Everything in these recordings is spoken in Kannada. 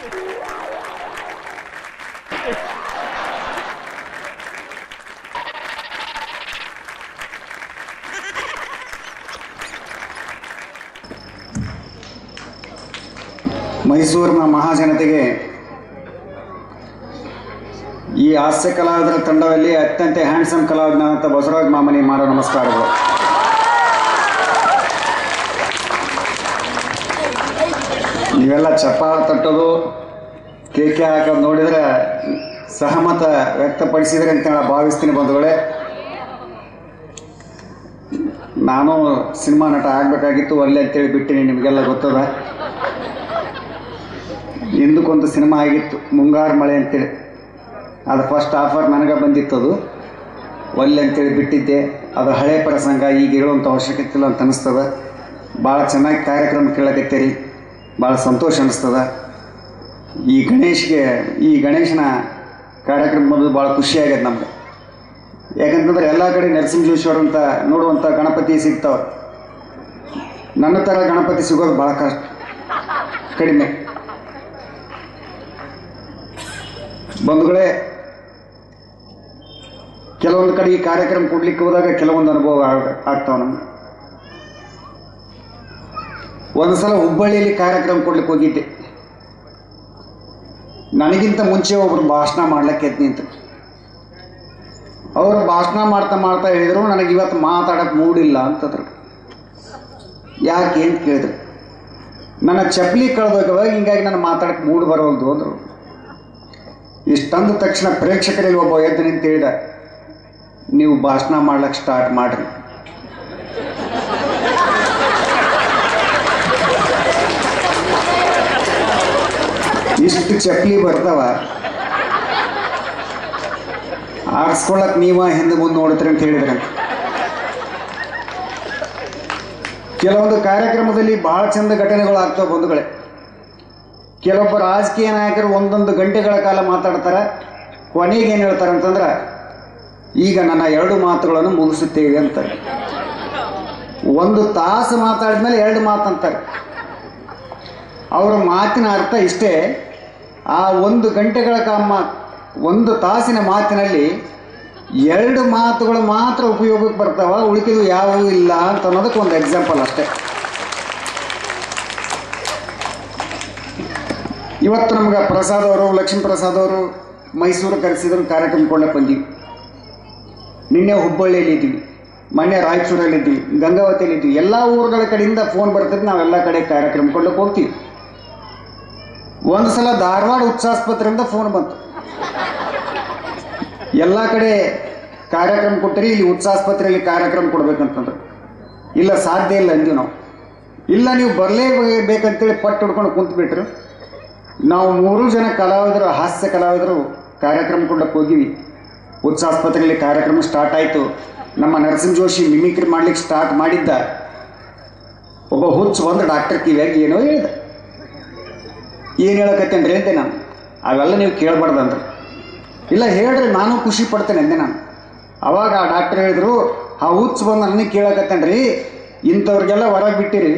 ಮೈಸೂರಿನ ಮಹಾಜನತೆಗೆ ಈ ಹಾಸ್ಯ ಕಲಾವಿದರ ತಂಡದಲ್ಲಿ ಅತ್ಯಂತ ಹ್ಯಾಂಡ್ಸಮ್ ಕಲಾವಿದನಾದಂಥ ಬಸವರಾಜ ಮಾಮನಿ ಮಾಡೋ ನಮಸ್ಕಾರಗಳು. ನೀವೆಲ್ಲ ಚಪ್ಪಾಳ ತಟ್ಟೋದು ಕೇಕೆ ಹಾಕೋದು ನೋಡಿದರೆ ಸಹಮತ ವ್ಯಕ್ತಪಡಿಸಿದರೆ ಅಂತ ಭಾವಿಸ್ತೀನಿ ಬಂಧುಗಳೇ. ನಾನು ಸಿನಿಮಾ ನಟ ಆಗಬೇಕಾಗಿತ್ತು, ಅಲ್ಲೇ ಅಂತೇಳಿ ಬಿಟ್ಟಿನಿ, ನಿಮಗೆಲ್ಲ ಗೊತ್ತದ. ಹಿಂದಕ್ಕೊಂದು ಸಿನಿಮಾ ಆಗಿತ್ತು ಮುಂಗಾರು ಮಳೆ ಅಂತೇಳಿ, ಅದು ಫಸ್ಟ್ ಆಫರ್ ನನಗೆ ಬಂದಿತ್ತದು, ಒಲ್ಲೆ ಅಂತೇಳಿ ಬಿಟ್ಟಿದ್ದೆ. ಅದು ಹಳೆ ಪ್ರಸಂಗ, ಈಗ ಹೇಳುವಂಥ ಅವಶ್ಯಕತೆ ಇಲ್ಲ ಅಂತ ಅನ್ನಿಸ್ತದೆ. ಭಾಳ ಚೆನ್ನಾಗಿ ಕಾರ್ಯಕ್ರಮ ಕೇಳಕತ್ತೀರಿ, ಭಾಳ ಸಂತೋಷ ಅನ್ನಿಸ್ತದ. ಈ ಗಣೇಶನ ಕಾರ್ಯಕ್ರಮ ಬಂದು ಭಾಳ ಖುಷಿಯಾಗ್ಯದ ನಮ್ಗೆ. ಯಾಕಂತಂದ್ರೆ ಎಲ್ಲ ಕಡೆ ನರಸಿಂಹೇಶ್ವರ ಅಂತ ನೋಡುವಂಥ ಗಣಪತಿ ಸಿಗ್ತಾವೆ. ನನ್ನ ಥರ ಗಣಪತಿ ಸಿಗೋದು ಭಾಳ ಕಡಿಮೆ. ಬಂಧುಗಳೇ, ಕೆಲವೊಂದು ಕಡೆ ಈ ಕಾರ್ಯಕ್ರಮ ಕೊಡ್ಲಿಕ್ಕೆ ಹೋದಾಗ ಕೆಲವೊಂದು ಅನುಭವ ಆಗ್ತಾವೆ ನಮ್ಗೆ. ಒಂದು ಸಲ ಹುಬ್ಬಳ್ಳಿಯಲ್ಲಿ ಕಾರ್ಯಕ್ರಮ ಕೊಡ್ಲಿಕ್ಕೆ ಹೋಗಿದ್ದೆ. ನನಗಿಂತ ಮುಂಚೆ ಒಬ್ಬರು ಭಾಷಣ ಮಾಡ್ಲಿಕ್ಕೆ ಎದ್ದು ನಿಂತು. ಅವರು ಭಾಷಣ ಮಾಡ್ತಾ ಮಾಡ್ತಾ ಹೇಳಿದರು, ನನಗೆ ಇವತ್ತು ಮಾತಾಡೋಕ್ಕೆ ಮೂಡಿಲ್ಲ ಅಂತಂದ್ರು. ಯಾಕೆ ಅಂತ ಕೇಳಿದ್ರು. ನನ್ನ ಚಪ್ಪಲಿ ಕಳೆದೋಗವಾಗ ಹಿಂಗಾಗಿ ನಾನು ಮಾತಾಡೋಕ್ಕೆ ಮೂಡ್ ಬರೋದು ಅಂದರು. ಇಷ್ಟಂದ ತಕ್ಷಣ ಪ್ರೇಕ್ಷಕರಲ್ಲಿ ಒಬ್ಬ ಎದ್ದು ನಿಂತು ಹೇಳಿದ, ನೀವು ಭಾಷಣ ಮಾಡ್ಲಿಕ್ಕೆ ಸ್ಟಾರ್ಟ್ ಮಾಡ್ರಿ. ಇಷ್ಟು ಚಪ್ಪಲಿ ಬರ್ತಾವ, ಆರಿಸ್ಕೊಳ್ಳಕ್ಕೆ ನೀವ ಹಿಂದೆ ಮುಂದೆ ನೋಡ್ತೀರಿ ಅಂತ ಹೇಳಿದ್ರೆ. ಕೆಲವೊಂದು ಕಾರ್ಯಕ್ರಮದಲ್ಲಿ ಭಾಳ ಚಂದ ಘಟನೆಗಳು ಆಗ್ತಾವೆ ಬಂಧುಗಳೇ. ಕೆಲವೊಬ್ಬ ರಾಜಕೀಯ ನಾಯಕರು ಒಂದೊಂದು ಗಂಟೆಗಳ ಕಾಲ ಮಾತಾಡ್ತಾರೆ. ಕೊನೆಗೆ ಏನು ಹೇಳ್ತಾರೆ ಅಂತಂದ್ರೆ, ಈಗ ನನ್ನ 2 ಮಾತುಗಳನ್ನು ಮುಗಿಸುತ್ತೇವೆ ಅಂತಾರೆ. 1 ತಾಸು ಮಾತಾಡಿದ್ಮೇಲೆ 2 ಮಾತು ಅಂತಾರೆ. ಅವರ ಮಾತಿನ ಅರ್ಥ ಇಷ್ಟೇ, ಆ 1 ಗಂಟೆಗಳ 1 ತಾಸಿನ ಮಾತಿನಲ್ಲಿ 2 ಮಾತುಗಳು ಮಾತ್ರ ಉಪಯೋಗಕ್ಕೆ ಬರ್ತಾವ, ಉಳಿಕೆದು ಯಾವುದೂ ಇಲ್ಲ ಅಂತ ಅನ್ನೋದಕ್ಕೆ ಒಂದು ಎಕ್ಸಾಂಪಲ್ ಅಷ್ಟೇ. ಇವತ್ತು ನಮ್ಗೆ ಪ್ರಸಾದ್ ಅವರು, ಲಕ್ಷ್ಮೀ ಪ್ರಸಾದ್ ಅವರು ಮೈಸೂರು ಕರೆಸಿದ್ರು, ಕಾರ್ಯಕ್ರಮ ಕೊಡ್ಲಿಕ್ಕೆ ಬಂದೀವಿ. ನಿನ್ನೆ ಹುಬ್ಬಳ್ಳಿಯಲ್ಲಿ ಇದ್ದೀವಿ, ಮೊನ್ನೆ ರಾಯಚೂರಲ್ಲಿ ಇದ್ದೀವಿ, ಗಂಗಾವತಿಯಲ್ಲಿ ಇದ್ದೀವಿ. ಎಲ್ಲ ಊರುಗಳ ಕಡೆಯಿಂದ ಫೋನ್ ಬರ್ತದೆ, ನಾವೆಲ್ಲ ಕಡೆ ಕಾರ್ಯಕ್ರಮ ಕೊಡ್ಲಿಕ್ಕೆ ಹೋಗ್ತೀವಿ. ಒಂದು ಸಲ ಧಾರವಾಡ ಹುಚ್ಚಾಸ್ಪತ್ರೆಯಿಂದ ಫೋನ್ ಬಂತು, ಎಲ್ಲ ಕಡೆ ಕಾರ್ಯಕ್ರಮ ಕೊಟ್ಟರಿ, ಇಲ್ಲಿ ಹುಚ್ಚಾಸ್ಪತ್ರೆಯಲ್ಲಿ ಕಾರ್ಯಕ್ರಮ ಕೊಡ್ಬೇಕಂತಂದ್ರೆ. ಇಲ್ಲ, ಸಾಧ್ಯ ಇಲ್ಲ ಅಂದೀವಿ ನಾವು. ಇಲ್ಲ, ನೀವು ಬರಲೇಬೇಕಂತೇಳಿ ಪಟ್ಟು ಹಿಡ್ಕೊಂಡು ಕುಂತ್ಬಿಟ್ರು. ನಾವು 3 ಜನ ಕಲಾವಿದರು, ಹಾಸ್ಯ ಕಲಾವಿದರು ಕಾರ್ಯಕ್ರಮ ಕೊಡಕ್ಕೆ ಹೋಗಿವಿ. ಹುಚ್ಚಾಸ್ಪತ್ರೆಯಲ್ಲಿ ಕಾರ್ಯಕ್ರಮ ಸ್ಟಾರ್ಟ್ ಆಯಿತು. ನಮ್ಮ ನರಸಿಂಹ ಜೋಶಿ ಮಿಮಿಕ್ರಿ ಮಾಡ್ಲಿಕ್ಕೆ ಸ್ಟಾರ್ಟ್ ಮಾಡಿದ್ದ. ಒಬ್ಬ ಹುಚ್ಚು ಒಂದು ಡಾಕ್ಟರ್ ಕಿವಿಯಾಗಿ ಏನೋ ಹೇಳಿದ. ಏನು ಹೇಳಕತ್ತೇನ್ರಿ ಅಂತೆ ನಾನು. ಅವೆಲ್ಲ ನೀವು ಕೇಳಬಾರ್ದಂದ್ರೆ. ಇಲ್ಲ ಹೇಳ್ರಿ, ನಾನು ಖುಷಿ ಪಡ್ತೇನೆ ಅಂದೆ ನಾನು. ಅವಾಗ ಆ ಡಾಕ್ಟರ್ ಹೇಳಿದ್ರು, ಆ ಹುಚ್ಚು ಬಂದು ನನಗೆ ಕೇಳಕತ್ತೇನ್ರಿ, ಇಂಥವ್ರಿಗೆಲ್ಲ ಹೊರಗೆ ಬಿಟ್ಟಿರಿ,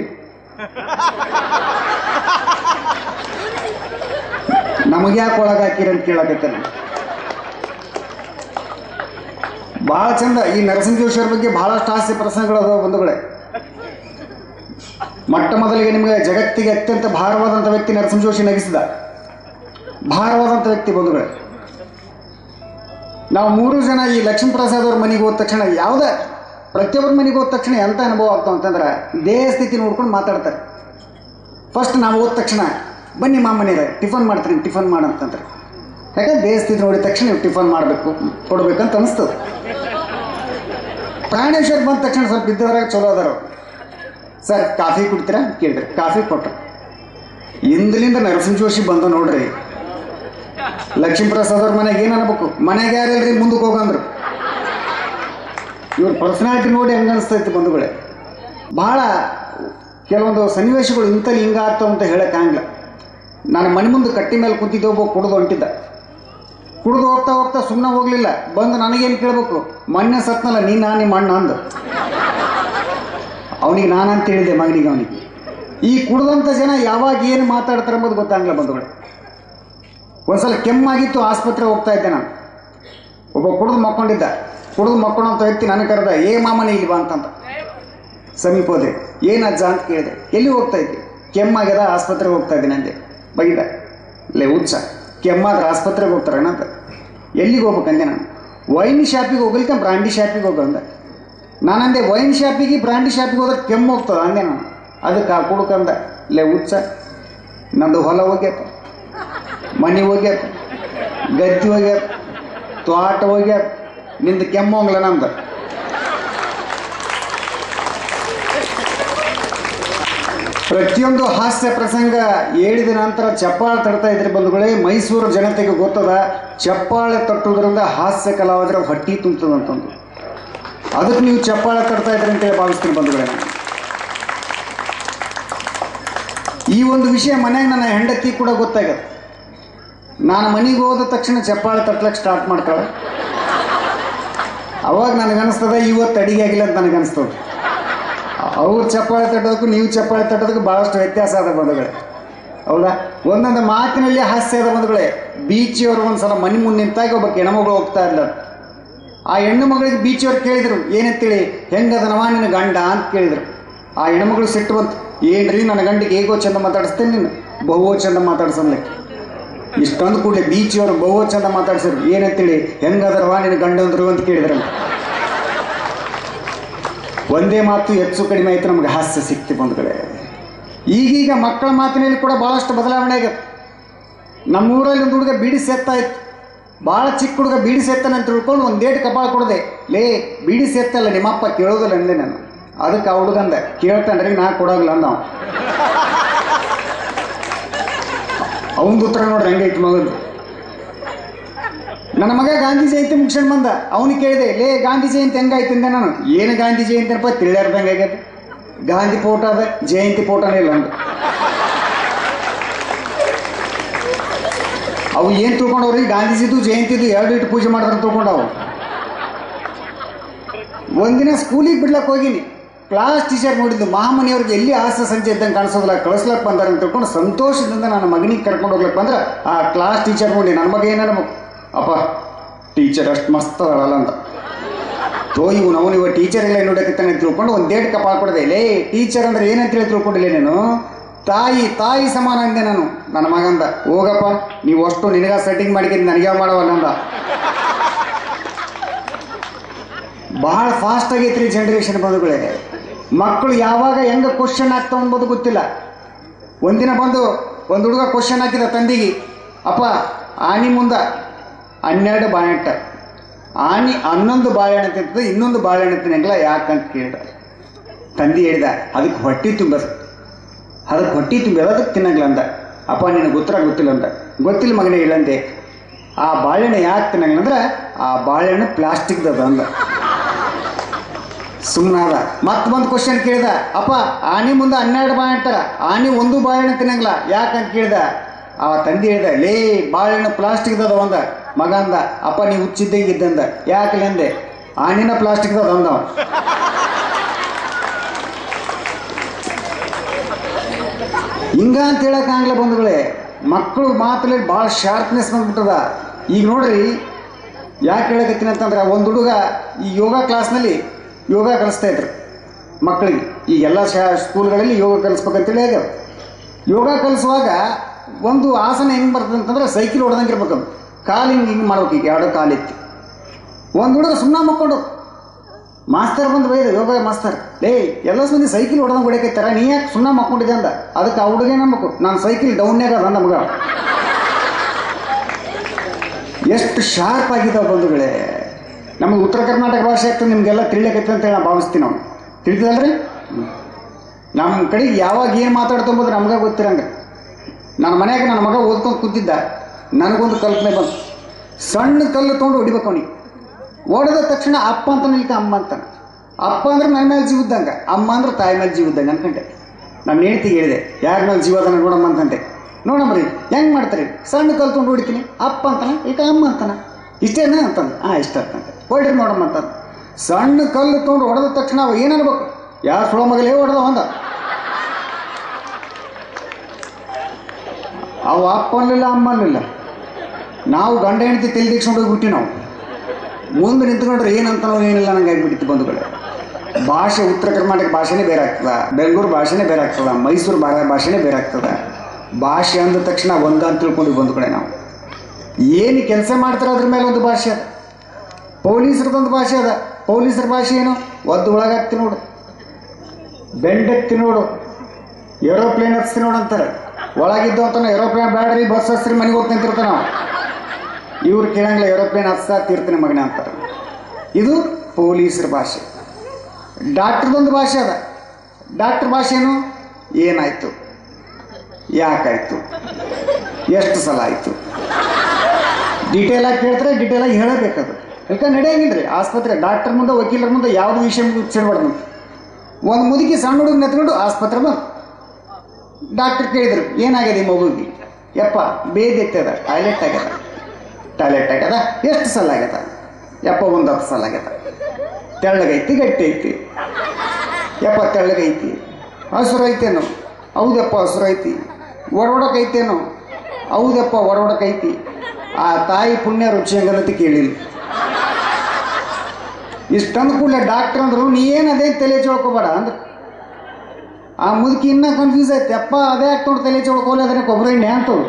ನಮಗೆ ಯಾಕೆ ಒಳಗೆ ಹಾಕಿರಿ ಅಂತ ಕೇಳಕತ್ತೇನೆ. ಭಾಳ ಚಂದ. ಈ ನರಸಿಂಹೇಶ್ವರ ಬಗ್ಗೆ ಬಹಳಷ್ಟು ಹಾಸ್ಯ ಪ್ರಸಂಗಗಳು ಅದಾವ ಬಂಧುಗಳೇ. ಮೊಟ್ಟ ಮೊದಲಿಗೆ ನಿಮಗೆ ಜಗತ್ತಿಗೆ ಅತ್ಯಂತ ಭಾರವಾದಂಥ ವ್ಯಕ್ತಿ ನರಸಿಂಹ ಜೋಶಿ ನಗಿಸಿದ ಭಾರವಾದಂಥ ವ್ಯಕ್ತಿ ಬಂಧುಗಳೇ. ನಾವು 3 ಜನ ಈ ಲಕ್ಷ್ಮೀ ಪ್ರಸಾದ್ ಅವ್ರ ಮನೆಗೆ ಹೋದ ತಕ್ಷಣ, ಪ್ರತಿಯೊಬ್ಬರ ಮನೆಗೆ ಹೋದ ತಕ್ಷಣ ಎಂಥ ಅನುಭವ ಆಗ್ತಾವ ಅಂತಂದ್ರೆ, ದೇಹ ಸ್ಥಿತಿ ನೋಡ್ಕೊಂಡು ಮಾತಾಡ್ತಾರೆ. ಫಸ್ಟ್ ನಾವು ಹೋದ ತಕ್ಷಣ, ಬನ್ನಿ ಮಾಮನಿದೆ ಟಿಫನ್ ಮಾಡ್ತೀನಿ, ಟಿಫನ್ ಮಾಡಂತಂದ್ರೆ. ಯಾಕಂದ್ರೆ ದೇಹ ಸ್ಥಿತಿ ನೋಡಿದ ತಕ್ಷಣ ನೀವು ಟಿಫನ್ ಮಾಡಬೇಕು, ಕೊಡ್ಬೇಕಂತ ಅನಿಸ್ತದೆ. ಪ್ರಾಣೇಶ್ವರ್ ಬಂದ ತಕ್ಷಣ ಸ್ವಲ್ಪ ಇದ್ದವರಾಗ ಚಲೋ ಅದಾರ. ಸರ್ ಕಾಫಿ ಕುಡ್ತೀರಾ ಕೇಳಿದ್ರೆ ಕಾಫಿ ಕೊಟ್ಟರು. ಇಂದಲಿಂದ ನರಸಿಂಹ ಜೋಶಿ ಬಂದು ನೋಡ್ರಿ, ಲಕ್ಷ್ಮೀ ಪ್ರಸಾದ್ ಅವ್ರ ಮನೆಗೆ ಏನು ಅನ್ಬೇಕು, ಮನೆಗೆ ಯಾರಿಲ್ರಿ ಮುಂದಕ್ಕೆ ಹೋಗಂದ್ರು. ಇವ್ರ ಪರ್ಸನಾಲಿಟಿ ನೋಡಿ ಹೆಂಗೆ ಅನಿಸ್ತೈತಿ ಬಂಧುಗಳೇ. ಭಾಳ ಕೆಲವೊಂದು ಸನ್ನಿವೇಶಗಳು ಇಂಥಲ್ಲಿ ಹಿಂಗೆ ಆಗ್ತಾವ ಅಂತ ಹೇಳೋಕ್ಕಾಗಲ್ಲ. ನಾನು ಮನೆ ಮುಂದೆ ಕಟ್ಟಿ ಮೇಲೆ ಕುಂತಿದ್ದೆ, ಒಬ್ಬ ಕುಡಿದು ಹೊಂಟಿದ್ದ. ಕುಡಿದು ಹೋಗ್ತಾ ಹೋಗ್ತಾ ಸುಮ್ಮನೆ ಹೋಗಲಿಲ್ಲ, ಬಂದು ನನಗೇನು ಕೇಳಬೇಕು, ಮೊನ್ನೆ ಸತ್ನಲ್ಲ ನೀನು ನಿಮ್ಮ ಅಣ್ಣ ಅಂದು. ಅವನಿಗೆ ನಾನಂತ ಹೇಳಿದೆ, ಮಗನಿಗೆ ಅವನಿಗೆ. ಈ ಕುಡಿದಂಥ ಜನ ಯಾವಾಗ ಏನು ಮಾತಾಡ್ತಾರೆ ಅಂಬೋದು ಗೊತ್ತಾಗಲ್ಲ ಬಂಧುಗಳು. ಒಂದ್ಸಲ ಕೆಮ್ಮಾಗಿತ್ತು, ಆಸ್ಪತ್ರೆಗೆ ಹೋಗ್ತಾ ಇದ್ದೆ ನಾನು. ಒಬ್ಬ ಕುಡಿದು ಮಕ್ಕೊಂಡಿದ್ದ. ಕುಡಿದು ಮಕ್ಕೊಂಡಂತ ವ್ಯಕ್ತಿ ನನಗೆ ಕರೆದ, ಏ ಮಾಮನೇ ಇಲ್ಲಿ ಬಾ ಅಂತಂತ. ಸಮೀಪ ಹೋದೆ. ಏನು ಅಜ್ಜ ಅಂತ ಕೇಳಿದೆ. ಎಲ್ಲಿ ಹೋಗ್ತಾ ಇದ್ದೆ? ಕೆಮ್ಮಾಗ್ಯದ, ಆಸ್ಪತ್ರೆಗೆ ಹೋಗ್ತಾ ಇದ್ದೀನಿ ಅಂದೆ. ಬೈದ, ಲೇ ಹುಚ್ಚ, ಕೆಮ್ಮಾದ್ರೆ ಆಸ್ಪತ್ರೆಗೆ ಹೋಗ್ತಾರೇನ ಅಂತ. ಎಲ್ಲಿಗೆ ಹೋಗ್ಬೇಕಂದೆ ನಾನು. ವೈನ್ ಶಾಪಿಗೆ ಹೋಗ್ಲಿಕ್ಕೆ ಬ್ರಾಂಡಿ ಶಾಪಿಗೆ ಹೋಗಂದೆ. ನಾನಂದೆ, ವೈನ್ ಶಾಪಿಗೆ ಬ್ರಾಂಡಿ ಶಾಪಿಗೆ ಹೋದ್ರೆ ಕೆಮ್ಮು ಹೋಗ್ತದೆ ಅಂದೆ ನಾನು. ಅದಕ್ಕೆ ಆ ಕುಡುಕಂದ, ಲೇ ಹುಚ್ಚ, ನಂದು ಹೊಲ ಹೋಗ್ಯತ, ಮನೆ ಹೋಗ್ಯತ, ಗದ್ದೆ ಹೋಗ್ಯತ, ತೋಟ ಹೋಗ್ಯತ, ನಿಂದು ಕೆಮ್ಮು ಹೋಗ್ಲ ನಮ್ದು. ಪ್ರತಿಯೊಂದು ಹಾಸ್ಯ ಪ್ರಸಂಗ ಹೇಳಿದ ನಂತರ ಚಪ್ಪಾಳೆ ತಡ್ತಾ ಇದ್ರೆ ಬಂಧುಗಳೇ, ಮೈಸೂರು ಜನತೆಗೆ ಗೊತ್ತದ ಚಪ್ಪಾಳೆ ತಟ್ಟುವುದರಿಂದ ಹಾಸ್ಯ ಕಲಾವಿದರ ಹೊಟ್ಟಿ ತುಂಬುತ್ತದಂತಂದು. ಅದಕ್ಕೆ ನೀವು ಚಪ್ಪಾಳೆ ತಡ್ತಾ ಇದ್ರಿ ಅಂತೇಳಿ ಭಾವಿಸ್ತೀನಿ ಬಂಧುಗಳೇ. ಈ ಒಂದು ವಿಷಯ ಮನೆಯಾಗ ನನ್ನ ಹೆಂಡತಿ ಕೂಡ ಗೊತ್ತಾಗತ್ತೆ. ನಾನು ಮನೆಗೆ ಹೋದ ತಕ್ಷಣ ಚಪ್ಪಾಳೆ ತಟ್ಲಕ್ಕೆ ಸ್ಟಾರ್ಟ್ ಮಾಡ್ತಾಳೆ. ಅವಾಗ ನನಗನ್ನಿಸ್ತದ ಇವತ್ತು ಅಡಿಗೆ ಆಗಿಲ್ಲ ಅಂತ ನನಗನ್ನಿಸ್ತದೆ. ಅವ್ರು ಚಪ್ಪಾಳೆ ತಟ್ಟೋದಕ್ಕೂ ನೀವು ಚಪ್ಪಾಳೆ ತಟ್ಟೋದಕ್ಕೂ ಭಾಳಷ್ಟು ವ್ಯತ್ಯಾಸ ಅದ ಬಂಧುಗಳೇ, ಹೌದಾ? ಒಂದೊಂದು ಮಾತಿನಲ್ಲಿ ಹಾಸ್ಯ ಅದ ಬಂಧುಗಳೇ. ಬೀಚಿಯವರು ಒಂದ್ಸಲ ಮನೆ ಮುಂದೆ ನಿಂತಾಗ ಒಬ್ಬ ಹೆಣ್ಮಗಳು ಹೋಗ್ತಾ ಇದ್ದ. ಆ ಹೆಣ್ಣು ಮಗಳಿಗೆ ಬೀಚಿಯವ್ರು ಕೇಳಿದರು, ಏನಂತೇಳಿ, ಹೆಂಗದನವ ನಿನ್ನ ಗಂಡ ಅಂತ ಕೇಳಿದರು. ಆ ಹೆಣ್ಮಗಳು ಸಿಟ್ಟು ಬಂತು, ಏನ್ರಿ ನನ್ನ ಗಂಡಿಗೆ ಹೇಗೋ ಚಂದ ಮಾತಾಡಿಸ್ತೇನೆ, ನೀನು ಬಹುವೋ ಚಂದ ಮಾತಾಡ್ಸನ್ಲಿಕ್ಕೆ. ಇಷ್ಟೊಂದು ಕೂಡಲೇ ಬೀಚಿಯವರು ಬಹುವೋ ಚಂದ ಮಾತಾಡ್ಸಿದ್ರು. ಏನಂತೇಳಿ, ಹೆಂಗದರವ ನಿನ್ನ ಗಂಡಂದ್ರು ಅಂತ ಕೇಳಿದ್ರಂತ. ಒಂದೇ ಮಾತು ಹೆಚ್ಚು ಕಡಿಮೆ ಆಯಿತು, ನಮಗೆ ಹಾಸ್ಯ ಸಿಕ್ತಿ ಬಂಧುಗಳೇ. ಈಗೀಗ ಮಕ್ಕಳ ಮಾತಿನಲ್ಲಿ ಕೂಡ ಭಾಳಷ್ಟು ಬದಲಾವಣೆ ಆಗತ್ತೆ. ನಮ್ಮೂರಲ್ಲಿ ಒಂದು ಹುಡುಗ ಬೀಡಿ ಸೇರ್ತಾ ಇತ್ತು. ಭಾಳ ಚಿಕ್ಕ ಹುಡುಗ ಬೀಡಿ ಸೇರ್ತಾನೆ ಅಂತ ತಿಳ್ಕೊಂಡು ಒಂದು ಡೇಟ್ ಕಪಾಳ ಕೊಡದೆ, ಲೇ ಬೀಡಿ ಸೇರ್ತಲ್ಲ ನಿಮ್ಮಪ್ಪ ಕೇಳೋದಿಲ್ಲ ಅಂದೆ ನಾನು. ಅದಕ್ಕೆ ಆ ಹುಡುಗಂದ, ಕೇಳ್ತಾನ್ರಿ ನಾ ಕೊಡೋಗಿಲ್ಲ ಅಂದ. ಅವನದು ಉತ್ತರ ನೋಡ್ರಿ ಹೆಂಗೈತಿ ಮಗಂದು. ನನ್ನ ಮಗ ಗಾಂಧಿ ಜಯಂತಿ ಮುಗಿಸ್ಕೊಂಡು ಬಂದ. ಅವನಿಗೆ ಕೇಳಿದೆ, ಲೇ ಗಾಂಧಿ ಜಯಂತಿ ಹೆಂಗಾಯ್ತಿಂದೆ ನಾನು. ಏನು ಗಾಂಧಿ ಜಯಂತಿ ಅನ್ಪ ತಿಳಿಯಾರ್ದಂಗೆ ಆಗೈತೆ. ಗಾಂಧಿ ಫೋಟೋ ಅದ, ಜಯಂತಿ ಫೋಟೋನೇ ಇಲ್ಲ ಅಂದು. ಅವು ಏನು ತಿಳ್ಕೊಂಡವ್ರಿ, ಗಾಂಧೀಜಿದು ಜಯಂತಿದು ಎರಡು ಇಟ್ಟು ಪೂಜೆ ಮಾಡಿದ್ರೆ ತಿಳ್ಕೊಂಡವು. ಒಂದಿನ ಸ್ಕೂಲಿಗೆ ಬಿಡ್ಲಕ್ಕೆ ಹೋಗಿನಿ. ಕ್ಲಾಸ್ ಟೀಚರ್ ನೋಡಿದ್ದು, ಮಹಾಮನಿಯವ್ರಿಗೆ ಎಲ್ಲಿ ಹಾಸ್ಯ ಸಂಜೆ ಇದ್ದಂಗೆ ಕಾಣಿಸೋದಿಲ್ಲ, ಕಳಿಸ್ಲಕ್ಕೆ ಬಂದಾರೆ ಅಂತ ತಿಳ್ಕೊಂಡು ಸಂತೋಷದಿಂದ ನನ್ನ ಮಗನಿಗೆ ಕರ್ಕೊಂಡು ಹೋಗ್ಲಕ್ಕೆ ಬಂದ್ರೆ ಆ ಕ್ಲಾಸ್ ಟೀಚರ್ ನೋಡಿ ನನ್ನ ಮಗ ಏನನ್ಬೇಕು, ಅಪ್ಪ ಟೀಚರ್ ಅಷ್ಟು ಮಸ್ತ್ ಅದಲ್ಲ ಅಂತ. ಇವನು ಟೀಚರ್ ಎಲ್ಲ ನೋಡಕತ್ತಾನೆ ಅಂತ ತಿಳ್ಕೊಂಡು ಒಂದು ಡೇಟ್ ಕಪಾಳ ಕೊಡದೆ. ಲೇ ಟೀಚರ್ ಅಂದ್ರೆ ಏನಂತೇಳಿ ತಿಳ್ಕೊಂಡಿಲ್ಲ ನೀನು, ತಾಯಿ ಸಮಾನ ಅಂದೆ ನಾನು. ನನ್ನ ಮಗಂದ, ಹೋಗಪ್ಪ ನೀವು ಅಷ್ಟು ನಿನಗ ಸೆಟ್ಟಿಂಗ್ ಮಾಡಿಕೊಂಡು ನನಗೆ ಮಾಡವಲ್ಲ ಅಂದ. ಭಾಳ ಫಾಸ್ಟ್ ಆಗೈತ್ರಿ ಜನ್ರೇಷನ್ ಬಂಧುಗಳೇ. ಮಕ್ಕಳು ಯಾವಾಗ ಹೆಂಗೆ ಕ್ವಶನ್ ಆಗ್ತಾವ ಅಂಬೋದು ಗೊತ್ತಿಲ್ಲ. ಒಂದಿನ ಬಂದು ಒಂದು ಹುಡುಗ ಕ್ವಶನ್ ಹಾಕಿದ ತಂದೆಗೆ, ಅಪ್ಪ ಆನಿ ಮುಂದೆ 12 ಬಾಳೆಹಣ್ಣು, ಆನಿ 11 ಬಾಳೆಹಣ್ಣು ತಿಂತದೆ, ಇನ್ನೊಂದು ಬಾಳೆಹಣ್ಣು ತಿನ್ನಂಗಿಲ್ಲ ಯಾಕಂತ ಕೇಳಿದ. ತಂದೆ ಹೇಳಿದ, ಅದಕ್ಕೆ ಹೊಟ್ಟೆ ತುಂಬದು, ಅದಕ್ಕೆ ತಿನ್ನಂಗಿಲ್ಲ ಅಂದ. ಅಪ್ಪ ನಿನಗೆ ಉತ್ತರ ಗೊತ್ತಿಲ್ಲ ಅಂತ. ಗೊತ್ತಿಲ್ಲ ಮಗನೇ ಇಲ್ಲಂದೆ. ಆ ಬಾಳೆಹಣ್ಣು ಯಾಕೆ ತಿನ್ನಂಗಿಲ್ಲ ಅಂದ್ರೆ ಆ ಬಾಳೆಹಣ್ಣು ಪ್ಲಾಸ್ಟಿಕ್ದದ ಅಂದ. ಸುಮ್ಮನಾದ. ಮತ್ತೆ ಬಂದು ಕ್ವಶನ್ ಕೇಳಿದ, ಅಪ್ಪ ಆನೆ ಮುಂದೆ 12 ಬಾಳೆಹಣ್ಣು ಇರ್ತಾರ, ಆನೆ 1 ಬಾಳೆಹಣ್ಣು ತಿನ್ನಂಗಿಲ್ಲ ಯಾಕಂತ ಕೇಳಿದ. ಆ ತಂದೆ ಹೇಳ್ದ, ಲೇ ಬಾಳೆಹಣ್ಣು ಪ್ಲಾಸ್ಟಿಕ್ದದ ಅಂದ. ಮಗ ಅಂದ, ಅಪ್ಪ ನೀವು ಹುಚ್ಚಿದ್ದಂಗೆ ಇದ್ದಂದ. ಯಾಕಲೆ ಅಂದೆ, ಆನಿನ ಪ್ಲಾಸ್ಟಿಕ್ದದ ಅಂದ. ಹಿಂಗ ಅಂತ ಹೇಳಕ್ಕಾಗಲ್ಲ ಬಂಧುಗಳೇ. ಮಕ್ಕಳು ಮಾತಲ್ಲಿ ಭಾಳ ಶಾರ್ಪ್ನೆಸ್ ಬಂದ್ಬಿಟ್ಟದ. ಈಗ ನೋಡ್ರಿ, ಯಾಕೆ ಹೇಳಕತ್ತೀನಿ ಅಂತಂದ್ರೆ, ಒಂದು ಹುಡುಗ ಈ ಯೋಗ ಕ್ಲಾಸ್ನಲ್ಲಿ ಯೋಗ ಕಲಿಸ್ತಾ ಇದ್ರು ಮಕ್ಕಳಿಗೆ. ಈಗೆಲ್ಲ ಸ್ಕೂಲ್ಗಳಲ್ಲಿ ಯೋಗ ಕಲಿಸ್ಬೇಕಂತೇಳಿ ಆಗ್ಯದ. ಯೋಗ ಕಲಿಸುವಾಗ ಒಂದು ಆಸನ ಹೆಂಗೆ ಬರ್ತದೆ ಅಂತಂದ್ರೆ, ಸೈಕಲ್ ಹೊಡೆದಂಗೆ ಇರ್ಬೇಕು. ಕಾಲು ಹಿಂಗೆ ಮಾಡ್ಬೇಕು, ಈಗ ಎರಡು ಕಾಲಿತ್ತು. ಒಂದು ಹುಡುಗ ಸುಮ್ಮನೆ ಮಕ್ಕೊಂಡು ಮಾಸ್ತರ್ ಬಂದು ಬೈದ, ಯೋಗ ಮಾಸ್ತರ್, ಲೇ ಎಲ್ಲ ಮಂದಿ ಸೈಕಲ್ ಹೊಡೆದಂಗೆ ಹೊಡೆಯಕೈತಾರ, ನೀ ಯಾಕೆ ಸುಮ್ಮನೆ ಮಕ್ಕೊಂಡಿದ್ದೆ ಅಂದ. ಅದಕ್ಕೆ ಆ ಹುಡುಗ ನಮ್ಬೇಕು, ನಾನು ಸೈಕಲ್ ಡೌನ್ಯಾಗ ಅದ ನಮಗ. ಎಷ್ಟು ಶಾರ್ಪ್ ಆಗಿದ್ದಾವೆ ಬಂಧುಗಳೇ. ನಮಗೆ ಉತ್ತರ ಕರ್ನಾಟಕ ಭಾಷೆ ಆಗ್ತದೆ, ನಿಮಗೆಲ್ಲ ತಿಳಿಯಕೈತೆ ಅಂತೇಳಿ ನಾವು ಭಾವಿಸ್ತೀವಿ. ನಾವು ತಿಳಿತದಲ್ರಿ. ನಮ್ಮ ಕಡೆಗೆ ಯಾವಾಗ ಏನು ಮಾತಾಡ್ತಂಬೋದು ನಮ್ಗೆ ಗೊತ್ತಿರಂಗೆ. ನನ್ನ ಮನ್ಯಾಗ ನನ್ನ ಮಗ ಓದ್ಕೊಂಡು ಕೂತಿದ್ದ, ನನಗೊಂದು ಕಲ್ಪನೆ ಬಂತು. ಸಣ್ಣ ಕಲ್ಲು ತೊಗೊಂಡು ಹೊಡಿಬೇಕು ಅವನಿಗೆ. ಓಡಿದ ತಕ್ಷಣ ಅಪ್ಪ ಅಂತ ನಿಲ್ಕ ಅಮ್ಮ ಅಂತಾನೆ. ಅಪ್ಪ ಅಂದ್ರೆ ನನ್ನ ಮೇಲೆ ಜೀವ ಇದ್ದಂಗೆ, ಅಮ್ಮ ಅಂದ್ರೆ ತಾಯಿ ಮೇಲೆ ಜೀವ ಇದ್ದಂಗೆ ಅನ್ಕೊಂಡೆ. ನಾನು ಹೇಳ್ತಿಗೆ ಹೇಳಿದೆ, ಯಾರ ಮೇಲೆ ಜೀವ ಅದನ್ನು ನೋಡಮ್ಮ ಅಂತಂತೆ. ನೋಡಮ್ರಿ ಹೆಂಗೆ ಮಾಡ್ತಾರೆ, ಸಣ್ಣ ಕಲ್ಲು ತೊಗೊಂಡು ಹೊಡಿತೀನಿ, ಅಪ್ಪ ಅಂತಾನೆ ಈಗ ಅಮ್ಮ ಅಂತಾನೆ, ಇಷ್ಟೇನ ಅಂತಂದು. ಇಷ್ಟ ಅಂತಂತೆ, ಹೊಡ್ರಿ ನೋಡಮ್ಮ ಅಂತಂದು. ಸಣ್ಣ ಕಲ್ಲು ತೊಗೊಂಡು ಹೊಡೆದ ತಕ್ಷಣ ಅವ ಏನನ್ಬೇಕು, ಯಾವ ಸುಳ ಮಗಲೇ ಹೊಡೆದ ಅಂದ. ಅವ ಅಪ್ಪ ಅನ್ಲಿಲ್ಲ, ಅಮ್ಮ ಅನ್ಲಿಲ್ಲ. ನಾವು ಗಂಡ ಹೆಂಡತಿ ತಲೆ ದಿಕ್ಸ್ಕೊಂಡು ಹೋಗ್ಬಿಟ್ಟು ನಾವು ಮುಂದೆ ನಿಂತ್ಕೊಂಡ್ರೆ ಏನಂತನೋ ಏನಿಲ್ಲ ನಂಗೆ ಆಗಿಬಿಟ್ಟಿತ್ತು ಬಂಧುಗಳೇ. ಭಾಷೆ ಉತ್ತರ ಕರ್ನಾಟಕ ಭಾಷೆನೇ ಬೇರೆ ಆಗ್ತದ, ಬೆಂಗಳೂರು ಭಾಷೆನೇ ಬೇರೆ ಆಗ್ತದ, ಮೈಸೂರು ಭಾಷೆನೇ ಬೇರೆ ಆಗ್ತದ. ಭಾಷೆ ಅಂದ ತಕ್ಷಣ ಒಂದು ಅಂತ ತಿಳ್ಕೊಂಡು ಬಂಧುಗಳೇ ನಾವು ಏನು ಕೆಲಸ ಮಾಡ್ತಾರೆ ಅದ್ರ ಮೇಲೆ ಒಂದು ಭಾಷೆ ಅದ. ಪೊಲೀಸರದೊಂದು ಭಾಷೆ ಅದ. ಪೊಲೀಸರ ಭಾಷೆ ಏನು? ಒದ್ದು ಒಳಗಾಗ್ತಿ ನೋಡು, ಬೆಂಡೆತ್ತಿ ನೋಡು, ಏರೋಪ್ಲೇನ್ ಹಚ್ತಿ ನೋಡು ಅಂತಾರೆ. ಒಳಗಿದ್ದು ಅಂತಾನೆ ಏರೋಪ್ಲೇನ್ ಬ್ಯಾಡ್ರಿ ಬಸ್ ಹಚ್ರಿ ಮನೆಗೆ ಹೋಗಿ ನಿಂತಿರ್ತಾನೆ ನಾವು. ಇವ್ರು ಕೇಳಂಗಿಲ್ಲ, ಏರೋಪ್ಲೇನ್ ಹಚ್ತಾ ತೀರ್ತಾನೆ ಮಗನ ಅಂತಾರೆ. ಇದು ಪೊಲೀಸರ ಭಾಷೆ. ಡಾಕ್ಟ್ರದೊಂದು ಭಾಷೆ ಅದ. ಡಾಕ್ಟ್ರ್ ಭಾಷೆನು ಏನಾಯ್ತು, ಯಾಕಾಯ್ತು, ಎಷ್ಟು ಸಲ ಆಯಿತು, ಡೀಟೇಲಾಗಿ ಕೇಳ್ತಾರೆ, ಡೀಟೇಲಾಗಿ ಹೇಳಬೇಕದು. ಯಾಕೆ ನಡೆಯಂಗಿಲ್ಲ ರೀ ಆಸ್ಪತ್ರೆ. ಡಾಕ್ಟರ್ ಮುಂದೆ ವಕೀಲರ ಮುಂದೆ ಯಾವುದು ವಿಷಯ ಮುಚ್ಚಿಡ್ಬಾರ್ದು. ಒಂದು ಮುದುಕಿ ಸಣ್ಣ ಹುಡುಗ ನೆತ್ಕೊಂಡು ಆಸ್ಪತ್ರೆ ಬಂದು ಡಾಕ್ಟರ್ ಕೇಳಿದ್ರು, ಏನಾಗಿದೆ ಈ ಮಗುಗೆ? ಯಪ್ಪ ಬೇದೆತ್ತದ, ಟಾಯ್ಲೆಟ್ ಆಗ್ಯದ. ಎಷ್ಟು ಸಲ ಆಗ್ಯದ? ಯಪ್ಪ 10 ಸಲ ಆಗ್ಯದ. ತೆಳ್ಳಗೈತಿ ಗಟ್ಟಿ ಐತಿ? ಯಪ್ಪ ತೆಳ್ಳಗೈತಿ. ಹಸುರು ಐತೇನು? ಹೌದಪ್ಪ ಹಸುರು ಐತಿ. ಹೊರೊಡಕೈತೇನು? ಹೌದಪ್ಪ ಹೊರೊಡಕೈತಿ. ಆ ತಾಯಿ ಪುಣ್ಯ ರುಚಿ ಹಂಗಂತ ಕೇಳಿಲ್ಲ. ಇಷ್ಟಂದು ಕೂಡಲೇ ಡಾಕ್ಟರ್ ಅಂದ್ರು, ನೀ ಏನು ಅದೇ ತಲೆ ಚೊಳ್ಕೊಬೇಡ ಅಂದ್ರೆ. ಆ ಮುದುಕಿ ಇನ್ನೂ ಕನ್ಫ್ಯೂಸ್ ಆಯ್ತು, ಅಪ್ಪ ಅದೇ ಆಗ್ತೋಡು ತಲೆ ಚೊಳ್ಕೋಲಿ, ಅದನ್ನ ಕೊಬ್ಬರಿ ಎಣ್ಣೆ ಅಂತೋಡು.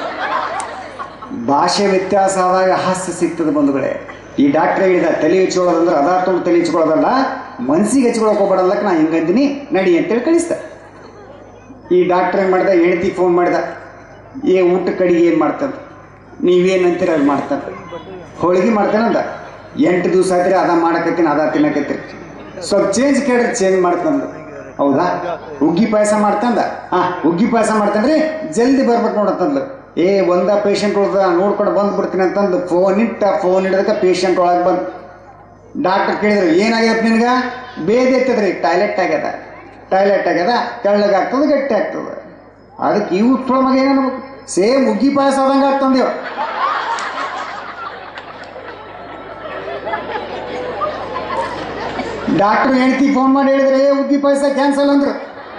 ಭಾಷೆ ವ್ಯತ್ಯಾಸ ಆದಾಗ ಹಾಸ್ಯ ಸಿಗ್ತದೆ ಬಂಧುಗಳೇ. ಈ ಡಾಕ್ಟ್ರ್ ಹೇಳಿದ ತಲೆ ಹಚ್ಕೊಳ್ಳೋದಂದ್ರೆ ಅದಾರ್ತೋಡು ತಲೆ ಹಚ್ಕೊಳ್ಳೋದಲ್ಲ, ಮನ್ಸಿಗೆ ಹಚ್ಕೊಳಕ್ ಹೋಗ್ಬೇಡ ಅಲ್ಲಕ್ಕೆ ನಾ ಹಿಂಗಂತೀನಿ ನಡಿ ಅಂತೇಳಿ ಕಳಿಸ್ದ. ಈ ಡಾಕ್ಟ್ರ್ ಏನು ಮಾಡ್ದ, ಹೆಂಡತಿಗೆ ಫೋನ್ ಮಾಡ್ದ, ಊಟಕ್ಕೆ ಅಡಿಗೆ ಏನು ಮಾಡ್ತಾನೆ, ನೀವೇನಂತೀರ ಅದು ಮಾಡ್ತಾನೆ. ಹೋಳಿಗೆ ಮಾಡ್ತಾನಂದ. 8 ದಿವಸ ಆಯ್ತು ಅದ ಮಾಡಕತ್ತೀನಿ, ಅದ ತಿನ್ನಕತ್ತೀರಿ, ಸ್ವಲ್ಪ ಚೇಂಜ್ ಕೇಳಿದ್ರೆ ಚೇಂಜ್ ಮಾಡ್ತಂದು. ಹೌದಾ? ಹುಗ್ಗಿ ಪಾಯಸ ಮಾಡ್ತಂದ. ಹುಗ್ಗಿ ಪಾಯಸ ಮಾಡ್ತಾನ್ರಿ, ಜಲ್ದಿ ಬರ್ಬೇಕು ನೋಡತ್ತಂದ್ಲು. ಒಂದ ಪೇಷಂಟ್ ಉಳ್ದ ನೋಡ್ಕೊಂಡು ಬಂದ್ಬಿಡ್ತೀನಿ ಅಂತಂದು ಫೋನ್ ಹಿಡಿದಕ್ಕೆ ಪೇಷಂಟ್ ಒಳಗೆ ಬಂದು ಡಾಕ್ಟರ್ ಕೇಳಿದ್ರು, ಏನಾಗ್ಯದ ನಿನ್ಗೆ? ಬೇದೆತ್ತದ್ರಿ, ಟಾಯ್ಲೆಟ್ ಆಗ್ಯದ. ತೆಳ್ಳಗಾಗ್ತದೆ, ಗಟ್ಟಿ ಆಗ್ತದೆ. ಅದಕ್ಕೆ ಇವು ಮಗ ಏನನ್ಬೇಕು, ಸೇಮ್ ಹುಗ್ಗಿ ಪಾಯಸ ಆದಂಗೆ ಆಗ್ತಂದೇವ್. ಡಾಕ್ಟ್ರು ಹೆಂಡತಿ ಫೋನ್ ಮಾಡಿ ಹೇಳಿದ್ರೆ ಹುಗ್ಗಿ ಪಾಯಸ ಕ್ಯಾನ್ಸಲ್ ಅಂದ್ರು.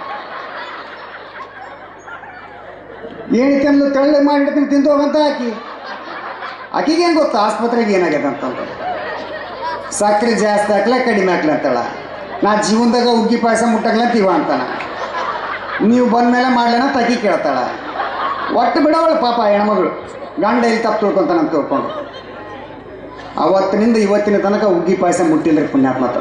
ಹೆಂಡತಿ ಅಂದ್ಲು, ತೆಳ್ಳಗೆ ಮಾಡಿಡ್ತೀನಿ ತಿಂದು ಹೋಗಂತ. ಆಕಿಗೆ ಏನು ಗೊತ್ತಾ ಆಸ್ಪತ್ರೆಗೆ ಏನಾಗ್ಯದ ಅಂತಂದ್ರೆ, ಸಕ್ಕರೆ ಜಾಸ್ತಿ ಹಾಕ್ಲ ಕಡಿಮೆ ಹಾಕ್ಲ ಅಂತಳ. ನಾ ಜೀವನದಾಗ ಹುಗ್ಗಿ ಪಾಯಸ ಮುಟ್ಟಕ್ಲಂತೀವ ಅಂತಾನ. ನೀವು ಬಂದ್ಮೇಲೆ ಮಾಡ್ಲೇನ ತಗಿ ಕೇಳ್ತಾಳ. ಒಟ್ಟು ಬಿಡವಳು ಪಾಪ ಹೆಣ್ಮಗಳು, ಗಂಡ ಇಲ್ಲಿ ತಪ್ಪು ತಿಳ್ಕೊಂತಾನಂತ ತಿಳ್ಕೊಂಡು. ಅವತ್ತಿನಿಂದ ಇವತ್ತಿನ ತನಕ ಹುಗ್ಗಿ ಪಾಯಸ ಮುಟ್ಟಿಲ್ಲ ಪುಣ್ಯಾತ್ಮತ.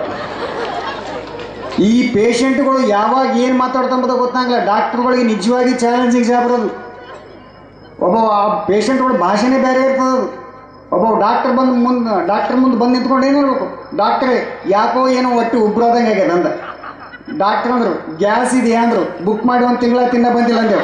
ಈ ಪೇಷಂಟ್ಗಳು ಯಾವಾಗ ಏನು ಮಾತಾಡ್ತಂಬುದ ಗೊತ್ತಾಗಲ್ಲ. ಡಾಕ್ಟ್ರುಗಳಿಗೆ ನಿಜವಾಗಿ ಚಾಲೆಂಜಿಂಗ್ ಜಾಬ್ ಇರೋದು. ಒಬ್ಬ ಆ ಪೇಷಂಟ್ಗಳ ಭಾಷೆನೇ ಬೇರೆ ಇರ್ತದೆ. ಒಬ್ಬ ಡಾಕ್ಟರ್ ಮುಂದೆ ಬಂದು ನಿಂತ್ಕೊಂಡು ಏನು ಹೇಳ್ಬೇಕು, ಡಾಕ್ಟ್ರೇ ಯಾಕೋ ಏನೋ ಒಟ್ಟು ಉಬ್ರೋದಂಗೆ ಆಗ್ಯದ ಅಂದ. ಡಾಕ್ಟರ್ ಅಂದರು, ಗ್ಯಾಸ್ ಇದೆಯಾ ಅಂದರು, ಬುಕ್ ಮಾಡಿ 1 ತಿಂಗಳ ತಿನ್ನ ಬಂದಿಲ್ಲ ಅಂದೇವು.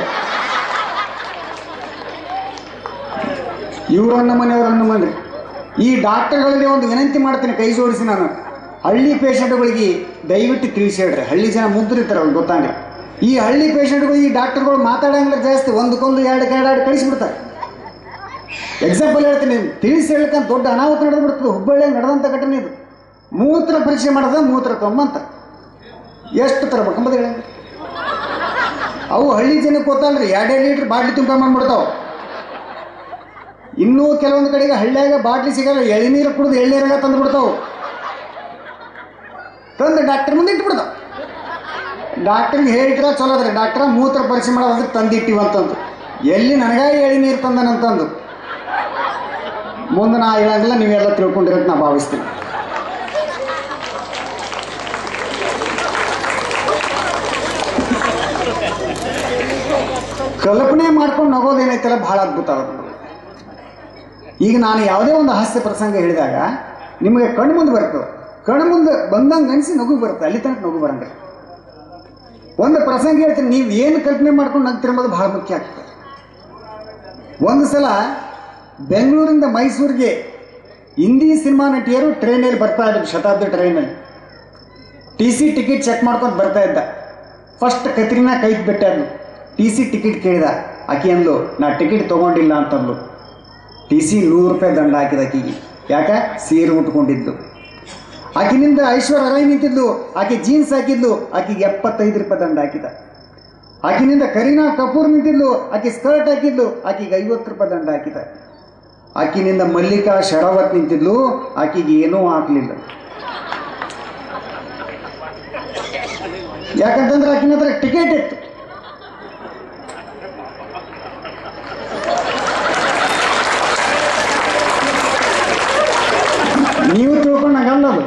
ಇವ್ರನ್ನ ಮನೆಯವ್ರನ್ನ ಮಂದಿ. ಈ ಡಾಕ್ಟರ್ಗಳಿಗೆ ಒಂದು ವಿನಂತಿ ಮಾಡ್ತೀನಿ, ಕೈ ಜೋಡಿಸಿ ನಾನು. ಹಳ್ಳಿ ಪೇಷಂಟ್ಗಳಿಗೆ ದಯವಿಟ್ಟು ತಿಳಿಸಿ ಹೇಳ್ರಿ. ಹಳ್ಳಿ ಜನ ಮುದ್ರಿರ್ತಾರೆ, ಅವ್ರಿಗೆ ಗೊತ್ತಾಗ. ಈ ಹಳ್ಳಿ ಪೇಷಂಟ್ಗಳು ಈ ಡಾಕ್ಟರ್ಗಳು ಮಾತಾಡಂಗಿಲ್ಲ ಜಾಸ್ತಿ, ಒಂದಕ್ಕೊಂದು 2 ಕಳಿಸ್ಬಿಡ್ತಾರೆ. ಎಕ್ಸಾಂಪಲ್ ಹೇಳ್ತೀನಿ, ತಿಳಿಸಿ ಹೇಳ್ಕಂತ ದೊಡ್ಡ ಅನಾಹುತ ನಡೆದ್ಬಿಡ್ತದೆ. ಹುಬ್ಬಳ್ಳಿಯಾಗ ನಡೆದಂಥ ಘಟನೆ ಇದು. ಮೂತ್ರ ಪರೀಕ್ಷೆ ಮಾಡೋದ, ಮೂತ್ರ ತೊಂಬಂತ ಎಷ್ಟು ತರಬೇಕಂಬುದು ಹೇಳಿ. ಅವು ಹಳ್ಳಿ ಜನಕ್ಕೆ ಗೊತ್ತಲ್ರಿ, 2 ಲೀಟ್ರ್ ಬಾಟ್ಲಿ ತುಂಬ್ಕೊಂಡ್ಬಿಡ್ತಾವೆ. ಇನ್ನೂ ಕೆಲವೊಂದು ಕಡೆಗೆ ಹಳ್ಳಿಯಾಗ ಬಾಟ್ಲಿ ಸಿಗಲ್ಲ, ಎಳ್ನೀರು ಕುಡಿದು ಎಳ್ನೀರಾಗ ತಂದು ಬಿಡ್ತಾವೆ. ತಂದು ಡಾಕ್ಟರ್ ಮುಂದೆ ಇಟ್ಬಿಡ್ತಾವೆ. ಡಾಕ್ಟ್ರಿಗೆ ಹೇಳಿಟ್ರೆ ಚಲೋ ಅದ್ರಿ, ಡಾಕ್ಟ್ರ ಮೂತ್ರ ಪರೀಕ್ಷೆ ಮಾಡೋದಕ್ಕೆ ತಂದಿಟ್ಟಿವಂತಂದು. ಎಲ್ಲಿ ನನಗಾಗಿ ಎಳ್ನೀರು ತಂದನಂತಂದು ಮುಂದೆ ನಾ ಹೇಳಂಗಿಲ್ಲ, ನೀವೆಲ್ಲ ತಿಳ್ಕೊಂಡಿರೋದು ನಾ ಭಾವಿಸ್ತೀನಿ. ಕಲ್ಪನೆ ಮಾಡ್ಕೊಂಡು ನಗೋದೇನೈತಲ್ಲ ಭಾಳ ಅದ್ಭುತ ಅದ. ಈಗ ನಾನು ಯಾವುದೇ ಒಂದು ಹಾಸ್ಯ ಪ್ರಸಂಗ ಹೇಳಿದಾಗ ನಿಮಗೆ ಕಣ್ಣು ಮುಂದೆ ಬರ್ತದೆ, ಕಣ್ಣು ಮುಂದೆ ಬಂದಂಗೆ ಅನಿಸಿ ನಗು ಬರುತ್ತೆ, ಅಲ್ಲಿ ತನಕ ನಗು ಬರಂಗ. ಒಂದು ಪ್ರಸಂಗ ಹೇಳ್ತೀನಿ, ನೀವು ಏನು ಕಲ್ಪನೆ ಮಾಡ್ಕೊಂಡು ನಗ್ತಿರೋದು ಭಾಳ ಮುಖ್ಯ ಆಗ್ತದೆ. ಒಂದು ಸಲ ಬೆಂಗಳೂರಿಂದ ಮೈಸೂರಿಗೆ ಹಿಂದಿ ಸಿನಿಮಾ ನಟಿಯರು ಟ್ರೈನಲ್ಲಿ ಬರ್ತಾ ಇದ್ರು, ಶತಾಬ್ದಿ ಟ್ರೈನಲ್ಲಿ. TC ಟಿಕೆಟ್ ಚೆಕ್ ಮಾಡ್ಕೊಂಡು ಬರ್ತಾ ಇದ್ದ. ಫಸ್ಟ್ ಕತ್ರಿನಾ ಕೈಗೆ ಬಿಟ್ಟಾದ್ಲು. TC ಟಿಕೆಟ್ ಕೇಳಿದ. ಆಕೆ ಅಂದ್ಲು, ನಾ ಟಿಕೆಟ್ ತೊಗೊಂಡಿಲ್ಲ ಅಂತಂದ್ಲು. TC 100 ರೂಪಾಯಿ ದಂಡ ಹಾಕಿದ ಆಕೆಗೆ. ಯಾಕೆ? ಸೀರೆ ಉಟ್ಕೊಂಡಿದ್ಲು. ಆಕಿನಿಂದ ಐಶ್ವರ್ಯ ರೈ ನಿಂತಿದ್ಲು, ಆಕೆ ಜೀನ್ಸ್ ಹಾಕಿದ್ಲು, ಆಕೆಗೆ 75 ರೂಪಾಯಿ ದಂಡ ಹಾಕಿದ. ಆಕಿನಿಂದ ಕರೀನಾ ಕಪೂರ್ ನಿಂತಿದ್ಲು, ಆಕೆ ಸ್ಕರ್ಟ್ ಹಾಕಿದ್ಲು, ಆಕೆಗೆ 50 ರೂಪಾಯಿ ದಂಡ ಹಾಕಿದ. ಆಕಿನಿಂದ ಮಲ್ಲಿಕಾ ಶರಾವತ್ ನಿಂತಿದ್ಲು, ಆಕಿಗೆ ಏನೂ ಆಗ್ಲಿಲ್ಲ. ಯಾಕಂತಂದ್ರೆ ಆಕಿನ ಹತ್ರ ಟಿಕೆಟ್ ಇತ್ತು. ನೀವು ತಿಳ್ಕೊಂಡಾಗಲ್ಲದು.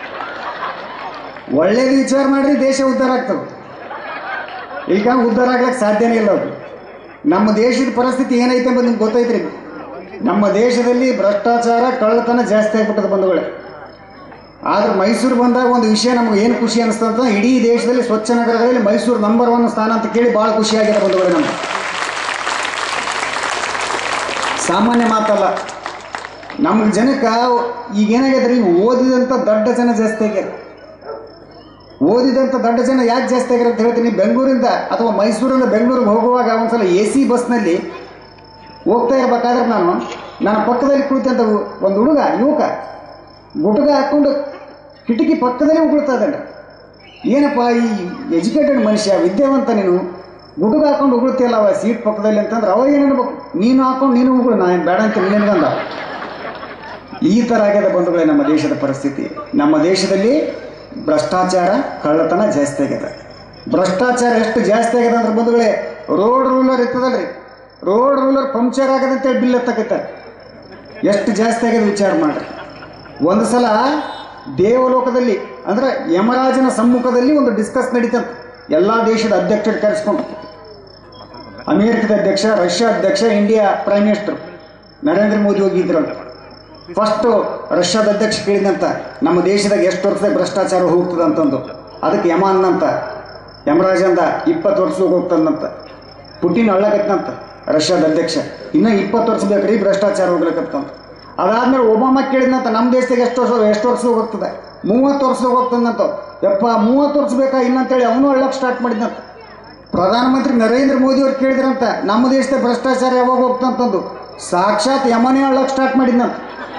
ಒಳ್ಳೇದು ವಿಚಾರ ಮಾಡ್ರಿ, ದೇಶ ಉದ್ಧಾರ ಆಗ್ತದೆ. ಈಗ ಉದ್ಧಾರ ಆಗ್ಲಿಕ್ಕೆ ಸಾಧ್ಯನೇ ಇಲ್ಲ. ಅದು ನಮ್ಮ ದೇಶದ ಪರಿಸ್ಥಿತಿ ಏನೈತೆ ಅಂತ ನಿಮ್ಗೆ ಗೊತ್ತೈತ್ರಿ. ನಮ್ಮ ದೇಶದಲ್ಲಿ ಭ್ರಷ್ಟಾಚಾರ, ಕಳ್ಳತನ ಜಾಸ್ತಿ ಆಗ್ಬಿಟ್ಟದ ಬಂಧುಗಳೇ. ಆದ್ರೆ ಮೈಸೂರು ಬಂದಾಗ ಒಂದು ವಿಷಯ ನಮ್ಗೆ ಏನು ಖುಷಿ ಅನಿಸ್ತಂತ, ಇಡೀ ದೇಶದಲ್ಲಿ ಸ್ವಚ್ಛ ನಗರಗಳಲ್ಲಿ ಮೈಸೂರು ನಂಬರ್ 1 ಸ್ಥಾನ ಅಂತ ಕೇಳಿ ಭಾಳ ಖುಷಿಯಾಗಿದೆ ಬಂಧುಗಳೇ. ನಮ್ಗೆ ಸಾಮಾನ್ಯ ಮಾತಲ್ಲ. ನಮ್ಗೆ ಜನಕ್ಕೆ ಈಗೇನಾಗ್ಯದ್ರಿ, ಓದಿದಂಥ ದೊಡ್ಡ ಜನ ಜಾಸ್ತಿ ಆಗ್ಯಾರ. ಓದಿದಂಥ ದೊಡ್ಡ ಜನ ಯಾಕೆ ಜಾಸ್ತಿ ಆಗ್ಯಾರ ಅಂತ ಹೇಳ್ತೀನಿ. ಬೆಂಗಳೂರಿಂದ ಅಥವಾ ಮೈಸೂರಿಂದ ಬೆಂಗಳೂರಿಗೆ ಹೋಗುವಾಗ ಒಂದ್ಸಲ AC ಬಸ್ನಲ್ಲಿ ಹೋಗ್ತಾ ಇರ್ಬೇಕಾದ್ರೆ ನನ್ನ ಪಕ್ಕದಲ್ಲಿ ಕುಳಿತಂತ ಒಂದು ಹುಡುಗ, ಯುವಕ ಗುಟುಗ ಹಾಕ್ಕೊಂಡು ಕಿಟಕಿ ಪಕ್ಕದಲ್ಲಿ ಉಗುಳ್ತಾ ಇದ್ದಾನೆ. ಏನಪ್ಪ ಈ ಎಜುಕೇಟೆಡ್ ಮನುಷ್ಯ, ವಿದ್ಯಾವಂತ, ನೀನು ಗುಟುಗ ಹಾಕೊಂಡು ಉಗುಳ್ತಿಯಲ್ಲ ಅವ ಸೀಟ್ ಪಕ್ಕದಲ್ಲಿ ಅಂತಂದ್ರೆ ಅವ ಏನು ಅನ್ಬೇಕು, ನೀನು ಹಾಕೊಂಡು ನೀನು ಉಗುಳು, ನಾನು ಬೇಡ ಅಂತ ನಿನಗಂದ. ಈ ಥರ ಆಗ್ಯದ ಬಂಧುಗಳೇ ನಮ್ಮ ದೇಶದ ಪರಿಸ್ಥಿತಿ. ನಮ್ಮ ದೇಶದಲ್ಲಿ ಭ್ರಷ್ಟಾಚಾರ, ಕಳ್ಳತನ ಜಾಸ್ತಿ ಆಗ್ಯದ. ಭ್ರಷ್ಟಾಚಾರ ಎಷ್ಟು ಜಾಸ್ತಿ ಆಗ್ಯದ ಅಂದ್ರೆ ಬಂಧುಗಳೇ, ರೋಡ್ ರೂಲರ್ ಇರ್ತದಲ್ರಿ, ರೋಡ್ ರೂಲರ್ ಪಂಕ್ಚರ್ ಆಗದಂತೆ ಬಿಲ್ ಎತ್ತಕೈತಾರೆ. ಎಷ್ಟು ಜಾಸ್ತಿ ಆಗ್ಯದ ವಿಚಾರ ಮಾಡ್ರಿ. ಒಂದು ಸಲ ದೇವಲೋಕದಲ್ಲಿ ಅಂದ್ರೆ ಯಮರಾಜನ ಸಮ್ಮುಖದಲ್ಲಿ ಒಂದು ಡಿಸ್ಕಸ್ ನಡೀತಂತ. ಎಲ್ಲ ದೇಶದ ಅಧ್ಯಕ್ಷರು ಕರೆಸ್ಕೊಂಡು, ಅಮೇರಿಕದ ಅಧ್ಯಕ್ಷ, ರಷ್ಯಾ ಅಧ್ಯಕ್ಷ, India prime minister Narendra Modi ಹೋಗಿದ್ರಂತ. ಫಸ್ಟು ರಷ್ಯಾದ ಅಧ್ಯಕ್ಷ ಕೇಳಿದಂತ, ನಮ್ಮ ದೇಶದಾಗ ಎಷ್ಟು ವರ್ಷದಾಗ ಭ್ರಷ್ಟಾಚಾರ ಹೋಗ್ತದೆ ಅಂತಂದು. ಅದಕ್ಕೆ ಯಮ ಅನ್ನಂತ, ಯಮರಾಜ ಅಂದ 20 ವರ್ಷ ಹೋಗ್ತದಂತ. ಪುಟಿನ್ ಅಳ್ಳಕತ್ತಂತ ರಷ್ಯಾದ ಅಧ್ಯಕ್ಷ, ಇನ್ನೂ 20 ವರ್ಷ ಬೇಕ್ರಿ ಭ್ರಷ್ಟಾಚಾರ ಹೋಗ್ಲಿಕ್ಕಂತ. ಅದಾದ್ಮೇಲೆ ಒಬಾಮ ಕೇಳಿದಂತ, ನಮ್ಮ ದೇಶದಾಗ ಎಷ್ಟು ವರ್ಷ ಹೋಗ್ತದೆ, 30 ವರ್ಷ ಹೋಗ್ತದಂತ. ಯಪ್ಪ 30 ವರ್ಷ ಬೇಕಾ ಇನ್ನಂತೇಳಿ ಅವನು ಅಳ್ಳಕ್ಕೆ ಸ್ಟಾರ್ಟ್ ಮಾಡಿದಂತ. ಪ್ರಧಾನಮಂತ್ರಿ ನರೇಂದ್ರ ಮೋದಿ ಅವ್ರು ಕೇಳಿದ್ರಂತ, ನಮ್ಮ ದೇಶದ ಭ್ರಷ್ಟಾಚಾರ ಯಾವಾಗ ಹೋಗ್ತಂತಂದು. ಸಾಕ್ಷಾತ್ ಯಮನೇ ಅಳ್ಳಕ್ಕೆ ಸ್ಟಾರ್ಟ್ ಮಾಡಿದ್ನಂತ.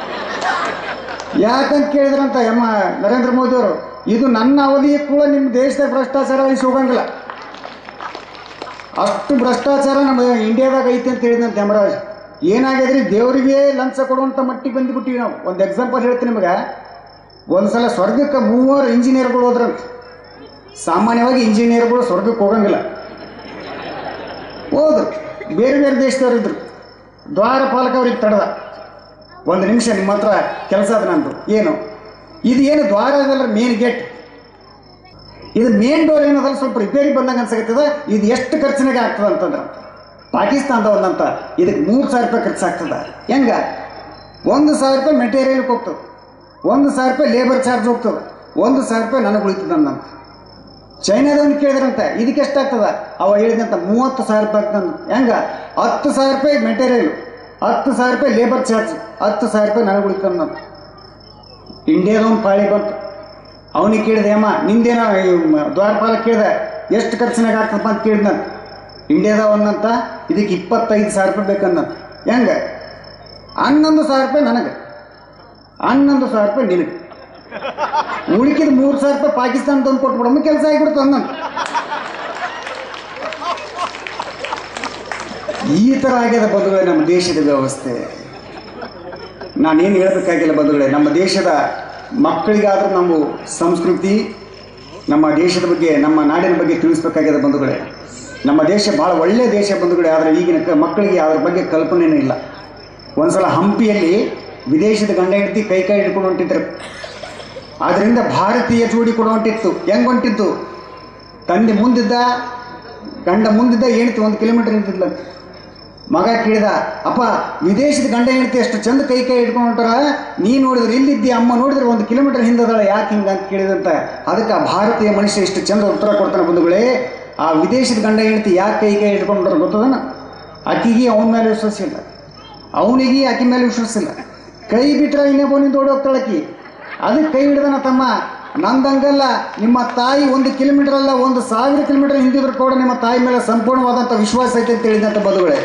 ಯಾಕಂತ ಕೇಳಿದ್ರಂತ ನರೇಂದ್ರ ಮೋದಿ ಅವರು, ಇದು ನನ್ನ ಅವಧಿಯ ಕೂಡ ನಿಮ್ಮ ದೇಶದಾಗ ಭ್ರಷ್ಟಾಚಾರ ವಹಿಸಿ ಹೋಗಂಗಿಲ್ಲ, ಅಷ್ಟು ಭ್ರಷ್ಟಾಚಾರ ನಮ್ಮ ಇಂಡಿಯಾದಾಗ ಐತೆ ಅಂತ ಹೇಳಿದಂತ ಯಮರಾಜ್. ಏನಾಗಿದ್ರಿ, ದೇವರಿಗೆ ಲಂಚ ಕೊಡುವಂಥ ಮಟ್ಟಿಗೆ ಬಂದುಬಿಟ್ಟಿವಿ ನಾವು. ಒಂದು ಎಕ್ಸಾಂಪಲ್ ಹೇಳ್ತೀನಿ ನಿಮಗೆ. ಒಂದ್ಸಲ ಸ್ವರ್ಗಕ್ಕೆ 3 ಇಂಜಿನಿಯರ್ಗಳು ಹೋದ್ರಂತ. ಸಾಮಾನ್ಯವಾಗಿ ಇಂಜಿನಿಯರ್ಗಳು ಸ್ವರ್ಗಕ್ಕೆ ಹೋಗಂಗಿಲ್ಲ. ಹೋದ್ರು, ಬೇರೆ ಬೇರೆ ದೇಶದವ್ರು ಇದ್ರು. ದ್ವಾರಪಾಲಕ ಅವ್ರಿಗೆ ತಡೆದ, 1 ನಿಮಿಷ ನಿಮ್ಮ ಹತ್ರ ಕೆಲಸ ಅದ ನಂದು. ಏನು ಇದು, ಏನು ದ್ವಾರ ಅದಲ್ಲ, ಮೇನ್ ಗೇಟ್, ಇದು ಮೇನ್ ಡೋರ್ ಏನದಲ್ಲ ಸ್ವಲ್ಪ ರಿಪೇರಿ ಬಂದಂಗೆ ಅನ್ಸಕತ್ತದ, ಇದು ಎಷ್ಟು ಖರ್ಚಿನಾಗೆ ಆಗ್ತದೆ ಅಂತಂದ್ರೆ ಪಾಕಿಸ್ತಾನದವಂತ, ಇದಕ್ಕೆ 3,000 ರೂಪಾಯಿ ಖರ್ಚಾಗ್ತದ. ಹೆಂಗ, 1,000 ರೂಪಾಯಿ ಮೆಟೀರಿಯಲ್ಗೆ ಹೋಗ್ತದೆ, 1,000 ರೂಪಾಯಿ ಲೇಬರ್ ಚಾರ್ಜ್ ಹೋಗ್ತದೆ, 1,000 ರೂಪಾಯಿ ನನಗೆ ಉಳಿತದ ಅಂತ. ಚೈನಾದವನು ಕೇಳಿದ್ರಂತ, ಇದಕ್ಕೆ ಎಷ್ಟಾಗ್ತದ? ಅವ ಹೇಳಿದಂತ 30,000 ರೂಪಾಯಿ ಆಗ್ತದ. ಹೆಂಗ, 10,000 ರೂಪಾಯಿ ಮೆಟೀರಿಯಲ್, 10,000 ರೂಪಾಯಿ ಲೇಬರ್ ಚಾರ್ಜ್, 10,000 ರೂಪಾಯಿ ನನಗೆ ಉಳಿತದ. ಇಂಡಿಯಾದವನು ಪಾಳಿ ಬಂತು. ಅವನಿಗೆ ಕೇಳಿದೆ, ಅಮ್ಮ ನಿಂದೇನ ದ್ವಾರಪಾಲ ಕೇಳಿದೆ, ಎಷ್ಟು ಖರ್ಚಿನಾಗ ಆಗ್ತದಪ್ಪ ಅಂತ ಕೇಳಿದಂತ. ಇಂಡಿಯಾದವನ್ನಂತ, ಇದಕ್ಕೆ 25,000 ರೂಪಾಯಿ ಬೇಕಂದಂತ. ಹೆಂಗ, 11,000 ರೂಪಾಯಿ ನನಗೆ, 11,000 ರೂಪಾಯಿ ನಿನಗೆ, ಉಳಿಕಿದ 3,000 ರೂಪಾಯಿ ಪಾಕಿಸ್ತಾನದವ್ನು ಕೊಟ್ಬಿಡಮ್ಮ, ಕೆಲಸ ಆಗಿಬಿಡ್ತು ಅಂದಂತ. ಈ ಥರ ಆಗ್ಯದ ಬಂಧುಗಳೇ ನಮ್ಮ ದೇಶದ ವ್ಯವಸ್ಥೆ. ನಾನೇನು ಹೇಳಬೇಕಾಗಿಲ್ಲ ಬಂಧುಗಳೇ, ನಮ್ಮ ದೇಶದ ಮಕ್ಕಳಿಗಾದರೂ ನಾವು ಸಂಸ್ಕೃತಿ, ನಮ್ಮ ದೇಶದ ಬಗ್ಗೆ, ನಮ್ಮ ನಾಡಿನ ಬಗ್ಗೆ ತಿಳಿಸ್ಬೇಕಾಗ್ಯದ ಬಂಧುಗಳೇ. ನಮ್ಮ ದೇಶ ಭಾಳ ಒಳ್ಳೆಯ ದೇಶ ಬಂಧುಗಳೇ. ಆದರೆ ಈಗಿನ ಮಕ್ಕಳಿಗೆ ಅದ್ರ ಬಗ್ಗೆ ಕಲ್ಪನೆಯೂ ಇಲ್ಲ. ಒಂದ್ಸಲ ಹಂಪಿಯಲ್ಲಿ ವಿದೇಶದ ಗಂಡ ಹೆಂಡತಿ ಕೈ ಹಿಡ್ಕೊಂಡು ಹೊಂಟಿದ್ರು. ಆದ್ದರಿಂದ ಭಾರತೀಯ ಜೋಡಿ ಕೂಡ ಹೊಂಟಿತ್ತು. ಹೆಂಗೆ ಹೊಂಟಿತ್ತು, ತಂದೆ ಮುಂದಿದ್ದ, ಗಂಡ ಮುಂದಿದ್ದ, ಹೆಂಡತಿ 1 ಕಿಲೋಮೀಟರ್ ನಿಂತಿದ್ಲ. ಮಗ ಕೇಳಿದ, ಅಪ್ಪ ವಿದೇಶದ ಗಂಡ ಹೆಂಡತಿ ಎಷ್ಟು ಚಂದ ಕೈ ಹಿಡ್ಕೊಂಡು ಹೊಂಟಾರ, ನೀ ನೋಡಿದ್ರೆ ಇಲ್ಲಿದ್ದಿ, ಅಮ್ಮ ನೋಡಿದ್ರೆ 1 ಕಿಲೋಮೀಟರ್ ಹಿಂದದಾಳ, ಯಾಕೆ ಹಿಂಗೆ ಅಂತ ಕೇಳಿದಂತ. ಅದಕ್ಕೆ ಆ ಭಾರತೀಯ ಮನುಷ್ಯ ಇಷ್ಟು ಚಂದ ಉತ್ತರ ಕೊಡ್ತಾನೆ ಬಂಧುಗಳೇ. ಆ ವಿದೇಶದ ಗಂಡ ಹೆಂಡತಿ ಯಾಕೆ ಕೈ ಹಿಡ್ಕೊಂಡ್ರ ಗೊತ್ತದನ? ಆಕಿಗೆ ಅವನ ಮೇಲೆ ವಿಶ್ವಾಸ ಇಲ್ಲ, ಅವನಿಗೆ ಆಕಿ ಮೇಲೆ ವಿಶ್ವಾಸ ಇಲ್ಲ. ಕೈ ಬಿಟ್ರೆ ಇನ್ನೊಬ್ಬನಿಂದ ಓಡೋಗ್ತಾಳಕಿ. ಅದಕ್ಕೆ ಕೈ ಹಿಡ್ದನ, ತಮ್ಮ ನಂದಂಗಲ್ಲ, ನಿಮ್ಮ ತಾಯಿ 1 ಕಿಲೋಮೀಟರ್ ಅಲ್ಲ 1,000 ಕಿಲೋಮೀಟರ್ ಹಿಂದಿದ್ರು ಕೂಡ ನಿಮ್ಮ ತಾಯಿ ಮೇಲೆ ಸಂಪೂರ್ಣವಾದಂಥ ವಿಶ್ವಾಸ ಐತೆ ಅಂತ ಹೇಳಿದಂಥ ಬಂಧುಗಳೇ.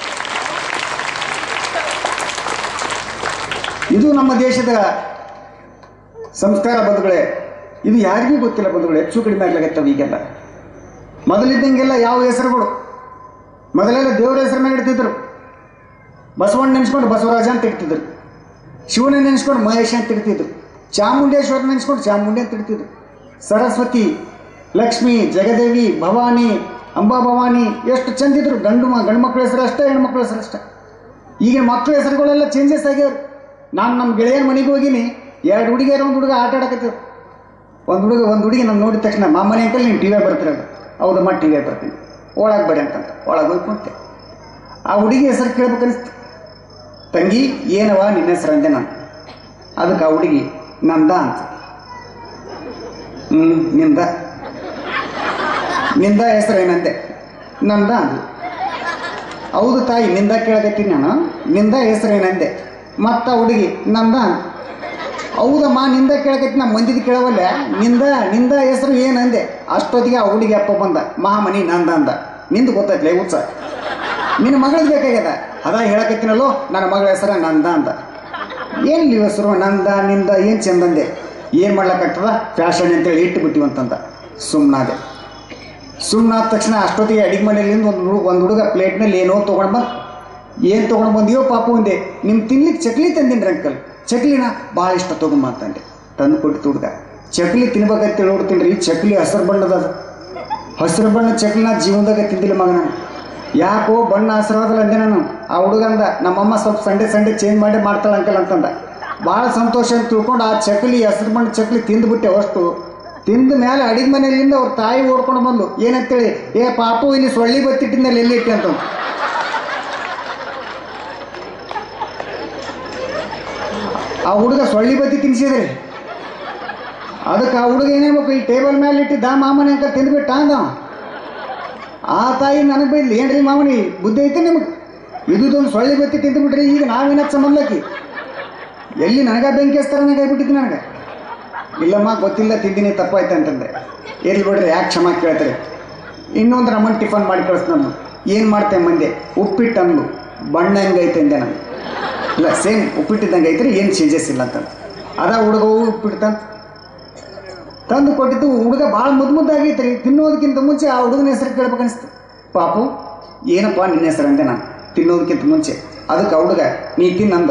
ಇದು ನಮ್ಮ ದೇಶದ ಸಂಸ್ಕಾರ ಬಂಧುಗಳೇ. ಇದು ಯಾರಿಗೂ ಗೊತ್ತಿಲ್ಲ ಬಂಧುಗಳೇ. ಹೆಚ್ಚು ಕಡಿಮೆ ಆಗ್ಲಾಗತ್ತವೆ ಈಗೆಲ್ಲ. ಮೊದಲಿದ್ದಂಗೆಲ್ಲ ಯಾವ ಹೆಸರುಗಳು, ಮೊದಲೆಲ್ಲ ದೇವರ ಹೆಸರನ್ನ ಇಡ್ತಿದ್ರು. ಬಸವಣ್ಣ ನೆನೆಸ್ಕೊಂಡು ಬಸವರಾಜ ಅಂತ ಇಡ್ತಿದ್ರು, ಶಿವನ ನೆನೆಸ್ಕೊಂಡು ಮಹೇಶ ಅಂತ ಇಡ್ತಿದ್ರು, ಚಾಮುಂಡೇಶ್ವರ ನೆನೆಸ್ಕೊಂಡು ಚಾಮುಂಡಿ ಅಂತ ಇಡ್ತಿದ್ರು. ಸರಸ್ವತಿ, ಲಕ್ಷ್ಮಿ, ಜಗದೇವಿ, ಭವಾನಿ, ಅಂಬಾಭವಾನಿ ಎಷ್ಟು ಚಂದಿದ್ರು. ಗಂಡು ಮಕ್ಕಳ ಹೆಸರು ಅಷ್ಟೇ, ಹೆಣ್ಮಕ್ಳ ಹೆಸರು ಅಷ್ಟೇ. ಈಗ ಮಕ್ಕಳ ಹೆಸರುಗಳೆಲ್ಲ ಚೇಂಜಸ್ ಆಗ್ಯಾವ್ರು. ನಾನು ನಮ್ಮ ಗೆಳೆಯರ ಮನೆಗೆ ಹೋಗಿನಿ, 2 ಹುಡುಗಿಯರು 1 ಹುಡುಗ ಆಟ ಆಡಕತ್ತಿದ್ರು. ಒಂದು ಹುಡುಗಿ ನಾನು ನೋಡಿದ ತಕ್ಷಣ ಮಾಮನೆ ಅಂಕಲ್ ನೀನು ಟಿ ವಿ ಬರ್ತೀರಲ್ಲ, ಹೌದಮ್ಮ ಟಿ ವಿ ಬರ್ತೀನಿ, ಒಳಗೆ ಬೇಡ ಅಂತಂತ ಒಳಗೆ ಹೋಗಿ ಕುಂತೆ. ಆ ಹುಡುಗಿ ಹೆಸರು ಕೇಳ್ಬೇಕನ್ನಿಸ್ತು. ತಂಗಿ ಏನವ ನಿನ್ನ ಹೆಸರು ಅಂದೆ ನಾನು. ಅದಕ್ಕೆ ಆ ಹುಡುಗಿ ನಂದ ಅಂತ. ನಿಂದ ಹೆಸರು ಏನಂದೆ. ನಂದ ಅಂದ್ಲು. ಹೌದು ತಾಯಿ ನಿಂದ ಕೇಳಕತ್ತೀನಿ ನಾನು, ನಿಂದ ಹೆಸರು ಏನಂದೆ. ಮತ್ತ ಹುಡುಗಿ ನಂದ. ಹೌದಮ್ಮ ನಿಂದ ಕೇಳಕತ್ತಿ, ನಮ್ಮ ಮಂದಿದ ಕೇಳವಲ್ಲ, ನಿಂದ ಹೆಸರು ಏನಂದೆ. ಅಷ್ಟೊತ್ತಿಗೆ ಆ ಹುಡುಗಿ ಅಪ್ಪ ಬಂದ, ಮಹಾಮನಿ ನಂದ ಅಂದ. ನಿಂದು ಗೊತ್ತೈತ್ಲೆ ಉತ್ಸ, ನಿನ್ನ ಮಗಳದ್ದು ಬೇಕಾಗ್ಯದ. ಅದ ಹೇಳಕತ್ತೀನಲ್ಲೋ ನನ್ನ ಮಗಳ ಹೆಸರು ನಂದ ಅಂದ. ಏನು ಹೆಸರು ನಂದ ನಿಂದ ಏನು ಚಂದಂದೆ. ಏನು ಮಾಡ್ಲಕ್ಕಾಗ್ತದ, ಫ್ಯಾಷನ್ ಅಂತೇಳಿ ಇಟ್ಟುಬಿಟ್ಟಿವಂತಂದ. ಸುಮ್ಮನಾದೆ. ಸುಮ್ಮನಾದ ತಕ್ಷಣ ಅಷ್ಟೊತ್ತಿಗೆ ಅಡಿಗೆ ಮನೆಯಲ್ಲಿಂದ ಒಂದು ಹುಡುಗ ಪ್ಲೇಟ್ನಲ್ಲಿ ಏನೋ ತೊಗೊಂಡು ಬಂದು, ಏನು ತೊಗೊಂಡು ಬಂದಿಯೋ ಪಾಪು ಅಂದೆ. ನಿಮ್ಮ ತಿನ್ಲಿಕ್ಕೆ ಚಕ್ಲಿ ತಂದಿನಿ ಅಂಕಲ್. ಚಕ್ಲಿನ ಭಾಳ ಇಷ್ಟ ತೊಗೊಂಬ ಅಂತಂದೆ. ತಂದು ಕೊಟ್ಟಿತ್ತು ಹುಡುಗ. ಚಕ್ಲಿ ತಿನ್ಬೇಕಂತೇಳಿ ನೋಡ್ತೀನಿ ರೀ, ಚಕ್ಲಿ ಹಸಿರು ಬಣ್ಣದ. ಹಸಿರು ಬಣ್ಣ ಚಕ್ಲಿನ ಜೀವನದಾಗ ತಿಂದಿಲ್ಲ ಮಗ ನಾನು. ಯಾಕೋ ಬಣ್ಣ ಹಸಿರಾದಲ್ಲ ಅಂದೆ ನಾನು. ಆ ಹುಡುಗಂದ ನಮ್ಮಮ್ಮ ಸ್ವಲ್ಪ ಸಂಡೆ ಚೇಂಜ್ ಮಾಡಿ ಮಾಡ್ತಾಳೆ ಅಂಕಲ್ ಅಂತಂದ. ಭಾಳ ಸಂತೋಷ ಅಂತ ತಿಳ್ಕೊಂಡು ಆ ಚಕ್ಲಿ ಹಸಿರು ಬಣ್ಣ ಚಕ್ಲಿ ತಿಂದುಬಿಟ್ಟೆ. ಅಷ್ಟು ತಿಂದ ಮೇಲೆ ಅಡಿಗೆ ಮನೆಯಿಂದ ಅವ್ರ ತಾಯಿ ಓಡ್ಕೊಂಡು ಬಂದು ಏನಂತೇಳಿ, ಏ ಪಾಪು ಇಲ್ಲಿ ಸೊಳ್ಳಿ ಬತ್ತಿಟ್ಟಿದ್ದಲ್ಲಿ ಎಲ್ಲಿ ಇಟ್ಟೆ ಅಂತ. ಆ ಹುಡುಗ ಸೊಳ್ಳಿ ಬತ್ತಿ ತಿನ್ಸಿದ್ರಿ. ಅದಕ್ಕೆ ಆ ಹುಡುಗ ಏನೇಬೇಕು, ಈ ಟೇಬಲ್ ಮೇಲೆ ಇಟ್ಟಿದ್ದ ಮಾಮನೆ ಅಂಕ ತಿಂದ್ಬಿಟ್ಟ ಅಂದ. ಆ ತಾಯಿ ನನಗೆ ಬೈದ್ಲಿ, ಏನ್ರಿ ಮಾಮನಿ ಬುದ್ಧಿ ಐತೆ ನಿಮಗೆ, ಇದೊಂದು ಸೊಳ್ಳಿ ಬತ್ತಿ ತಿಂದುಬಿಟ್ರಿ, ಈಗ ನಾವೇನಕ್ಕೆ ಸಂಬಂಧಕ್ಕೆ ಎಲ್ಲಿ ನನಗ ಬೆಂಕಿ ಹಚ್ತಾರ ಕೈಬಿಟ್ಟಿದ್ದೆ ನನಗೆ. ಇಲ್ಲಮ್ಮ ಗೊತ್ತಿಲ್ಲ ತಿಂದಿನಿ ತಪ್ಪಾಯ್ತು ಅಂತಂದೆ. ಎಲ್ಲಿ ಬಿಡ್ರಿ ಯಾಕೆ ಕ್ಷಮ ಕೇಳ್ತಾರೆ. ಇನ್ನೊಂದು ನಮ್ಮನ್ನು ಟಿಫನ್ ಮಾಡಿ ಕಳಿಸ್. ನಾನು ಏನು ಮಾಡ್ತೇನೆ ಮಂದೆ, ಉಪ್ಪಿಟ್ಟು ಅಂದ್ಲು. ಬಣ್ಣ ಹೆಂಗೈತೆ ಅಂದೆ ನಾನು. ಇಲ್ಲ ಸೇಮ್ ಉಪ್ಪಿಟ್ಟಿದ್ದಂಗೆ ಐತ್ರಿ, ಏನು ಚೇಂಜಸ್ ಇಲ್ಲ ಅಂತಂದು. ಅದ ಹುಡುಗ ಉಪ್ಪಿಟ್ಟು ತಂದು ಕೊಟ್ಟಿದ್ದು. ಹುಡುಗ ಭಾಳ ಮುದ್ದಾಗೈತ್ರಿ. ತಿನ್ನೋದಕ್ಕಿಂತ ಮುಂಚೆ ಆ ಹುಡುಗನ ಹೆಸರು ಕೇಳ್ಬೇಕನ್ನಿಸ್ತು. ಪಾಪು ಏನಪ್ಪ ನಿನ್ನ ಹೆಸರು ಅಂದೆ ನಾನು ತಿನ್ನೋದಕ್ಕಿಂತ ಮುಂಚೆ. ಅದಕ್ಕೆ ಆ ಹುಡುಗ ನೀ ತಿನ್ನಂದ.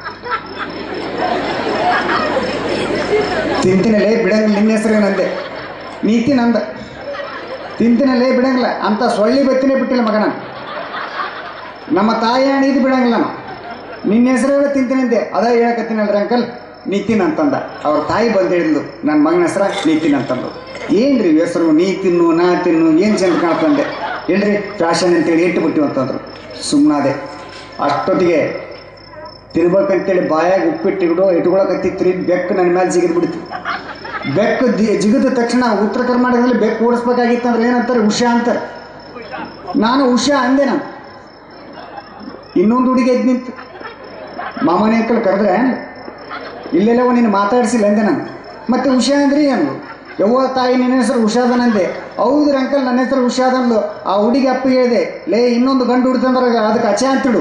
ತಿಂತಿನಲ್ಲೇ ಬಿಡಂಗಿಲ್ಲ, ನಿನ್ನ ಹೆಸರು ಏನಂದೆ. ನೀ ತಿನ್ನಂದ. ತಿಂತಿನಲ್ಲೇ ಬಿಡಂಗಿಲ್ಲ ಅಂತ ಸೊಳ್ಳಿ ಬತ್ತಿನೇ ಬಿಟ್ಟಿಲ್ಲ ಮಗ ನಾನು. ನಮ್ಮ ತಾಯಿ ಇದು ಬಿಡಂಗಿಲ್ಲ ನಾನು. ನಿನ್ನ ಹೆಸರು ತಿಂತೀನಂತೆ. ಅದ ಹೇಳಕತ್ತೀನಲ್ರಿ ಅಂಕಲ್ ನೀತಿನ್ ಅಂತಂದ. ಅವ್ರ ತಾಯಿ ಬಂದು ಹೇಳಿದ್ಲು, ನನ್ನ ಮಗನ ಹೆಸರ ನೀತಿನ್ ಅಂತಂದು. ಏನ್ರಿ ಹೆಸರು ನೀ ತಿನ್ನು ನಾ ತಿನ್ನು ಏನು ಚಂದ ಕಾಣ್ತಂದೆ. ಹೇಳ್ರಿ ಫ್ಯಾಷನ್ ಅಂತೇಳಿ ಇಟ್ಟುಬಿಟ್ಟಿವಿ ಅಂತಂದ್ರು. ಸುಮ್ಮನಾದೆ. ಅಷ್ಟೊತ್ತಿಗೆ ತಿರ್ಬೇಕಂತೇಳಿ ಬಾಯಾಗ ಉಪ್ಪಿಟ್ಟು ಇಟ್ಕೊಳಕತ್ತಿತ್ರಿ. ಬೆಕ್ಕು ನನ್ನ ಮೇಲೆ ಜಿಗಿದು ಬಿಡ್ತು. ಬೆಕ್ಕು ಜಿಗಿದ ತಕ್ಷಣ ಉತ್ತರ ಕರ್ನಾಟಕದಲ್ಲಿ ಬೆಕ್ಕು ಓಡಿಸ್ಬೇಕಾಗಿತ್ತು ಅಂದ್ರೆ ಏನಂತಾರೆ, ಉಷಾ ಅಂತಾರೆ. ನಾನು ಉಷಾ ಅಂದೆ. ನಾನು ಇನ್ನೊಂದು ಹುಡುಗಿ ಎದ್ದು ನಿಂತು ಮಾಮನೆ ಅಂಕಲ್ ಕರೆದ್ರೆ, ಇಲ್ಲೆಲ್ಲವ ನೀನು ಮಾತಾಡಿಸಿಲ್ಲ ಅಂದೆ ನಾನು. ಮತ್ತೆ ಉಷಾ ಅಂದ್ರಿ ಅಂದು. ಯವ್ವ ತಾಯಿ ನಿನ್ನ ಹೆಸರು ಉಷಾದನಂದೆ. ಹೌದ್ರಿ ಅಂಕಲ್ ನನ್ನ ಹೆಸರು ಉಷಾದನ್ಲು. ಆ ಹುಡುಗಿ ಅಪ್ಪ ಹೇಳಿದೆ, ಲೇ ಇನ್ನೊಂದು ಗಂಡು ಹುಡ್ತಂದ್ರೆ ಅದಕ್ಕೆ ಅಚೆ ಅಂತಿಡು.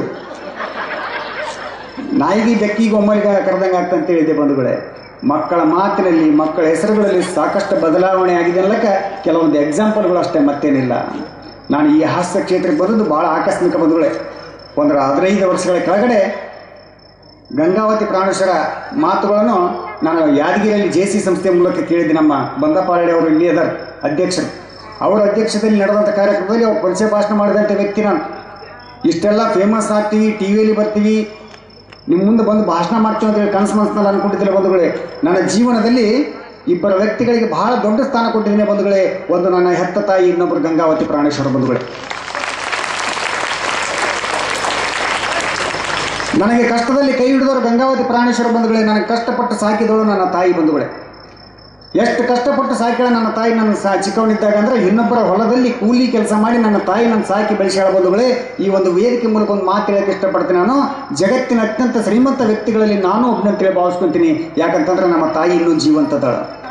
ನಾಯಿಗೆ ಬೆಕ್ಕಿಗೆ ಒಮ್ಮಲಿಗೆ ಕರೆದಂಗೆ ಆಗ್ತಂತ ಹೇಳಿದೆ ಬಂಧುಗಳೇ. ಮಕ್ಕಳ ಮಾತಿನಲ್ಲಿ ಮಕ್ಕಳ ಹೆಸರುಗಳಲ್ಲಿ ಸಾಕಷ್ಟು ಬದಲಾವಣೆ ಆಗಿದೆ ಅನ್ನೋಕ್ಕೆ ಕೆಲವೊಂದು ಎಕ್ಸಾಂಪಲ್ಗಳು ಅಷ್ಟೇ, ಮತ್ತೇನಿಲ್ಲ. ನಾನು ಈ ಹಾಸ್ಯ ಕ್ಷೇತ್ರಕ್ಕೆ ಬರೋದು ಭಾಳ ಆಕಸ್ಮಿಕ ಬಂಧುಗಳೇ. 15 ವರ್ಷಗಳ ಕೆಳಗಡೆ ಗಂಗಾವತಿ ಪ್ರಾಣೇಶ್ವರ ಮಾತುಗಳನ್ನು ನಾನು ಯಾದಗಿರಿಯಲ್ಲಿ JC ಸಂಸ್ಥೆ ಮೂಲಕ ಕೇಳಿದ್ದೆ. ನಮ್ಮ ಬಂದಪಾರಡೆ ಅವರು ಇಲ್ಲಿ ಅದರ ಅಧ್ಯಕ್ಷರು. ಅವರ ಅಧ್ಯಕ್ಷತೆಯಲ್ಲಿ ನಡೆದಂಥ ಕಾರ್ಯಕ್ರಮದಲ್ಲಿ ಅವ್ರು ಪರಿಚಯ ಭಾಷಣ ಮಾಡಿದಂಥ ವ್ಯಕ್ತಿ ನಾನು. ಇಷ್ಟೆಲ್ಲ ಫೇಮಸ್ ಆಗ್ತೀವಿ, ಟಿ ವಿಯಲ್ಲಿ ಬರ್ತೀವಿ, ನಿಮ್ಮ ಮುಂದೆ ಬಂದು ಭಾಷಣ ಮಾಡ್ತೀವಿ ಅಂತೇಳಿ ಕನಸು ಮನಸ್ಸಿನಲ್ಲಿ ಅಂದ್ಕೊಂಡಿದ್ದಿಲ್ಲ ಬಂಧುಗಳೇ. ನನ್ನ ಜೀವನದಲ್ಲಿ ಇಬ್ಬರ ವ್ಯಕ್ತಿಗಳಿಗೆ ಬಹಳ ದೊಡ್ಡ ಸ್ಥಾನ ಕೊಟ್ಟಿದ್ದೀನಿ ಬಂಧುಗಳೇ. ಒಂದು ನನ್ನ ಹೆತ್ತ ತಾಯಿ, ಇನ್ನೊಬ್ಬರು ಗಂಗಾವತಿ ಪ್ರಾಣೇಶ್ವರ ಬಂಧುಗಳೇ. ನನಗೆ ಕಷ್ಟದಲ್ಲಿ ಕೈ ಹಿಡಿದವರು ಗಂಗಾವತಿ ಪ್ರಾಣೇಶ್ವರ ಬಂಧುಗಳೇ. ನನಗೆ ಕಷ್ಟಪಟ್ಟು ಸಾಕಿದವರು ನನ್ನ ತಾಯಿ ಬಂಧುಗಳೇ. ಎಷ್ಟು ಕಷ್ಟಪಟ್ಟು ಸಾಕಿದ ನನ್ನ ತಾಯಿ. ನನ್ನ ಚಿಕ್ಕವನಿದ್ದಾಗ ಅಂದರೆ ಇನ್ನೊಬ್ಬರ ಹೊಲದಲ್ಲಿ ಕೂಲಿ ಕೆಲಸ ಮಾಡಿ ನನ್ನ ತಾಯಿ ನನ್ನ ಸಾಕಿ ಬೆಳೆಸ್ಯಾಳ ಬಂಧುಗಳೇ. ಈ ಒಂದು ವೇದಿಕೆ ಮೂಲಕ ಒಂದು ಮಾತು ಹೇಳಕ್ಕೆ ಇಷ್ಟಪಡ್ತೀನಿ. ನಾನು ಜಗತ್ತಿನ ಅತ್ಯಂತ ಶ್ರೀಮಂತ ವ್ಯಕ್ತಿಗಳಲ್ಲಿ ನಾನು ಒಬ್ಬನಂತೇಳಿ ಭಾವಿಸ್ಕೊತೀನಿ. ಯಾಕಂತಂದ್ರೆ ನಮ್ಮ ತಾಯಿ ಇನ್ನೂ ಜೀವಂತದಳ.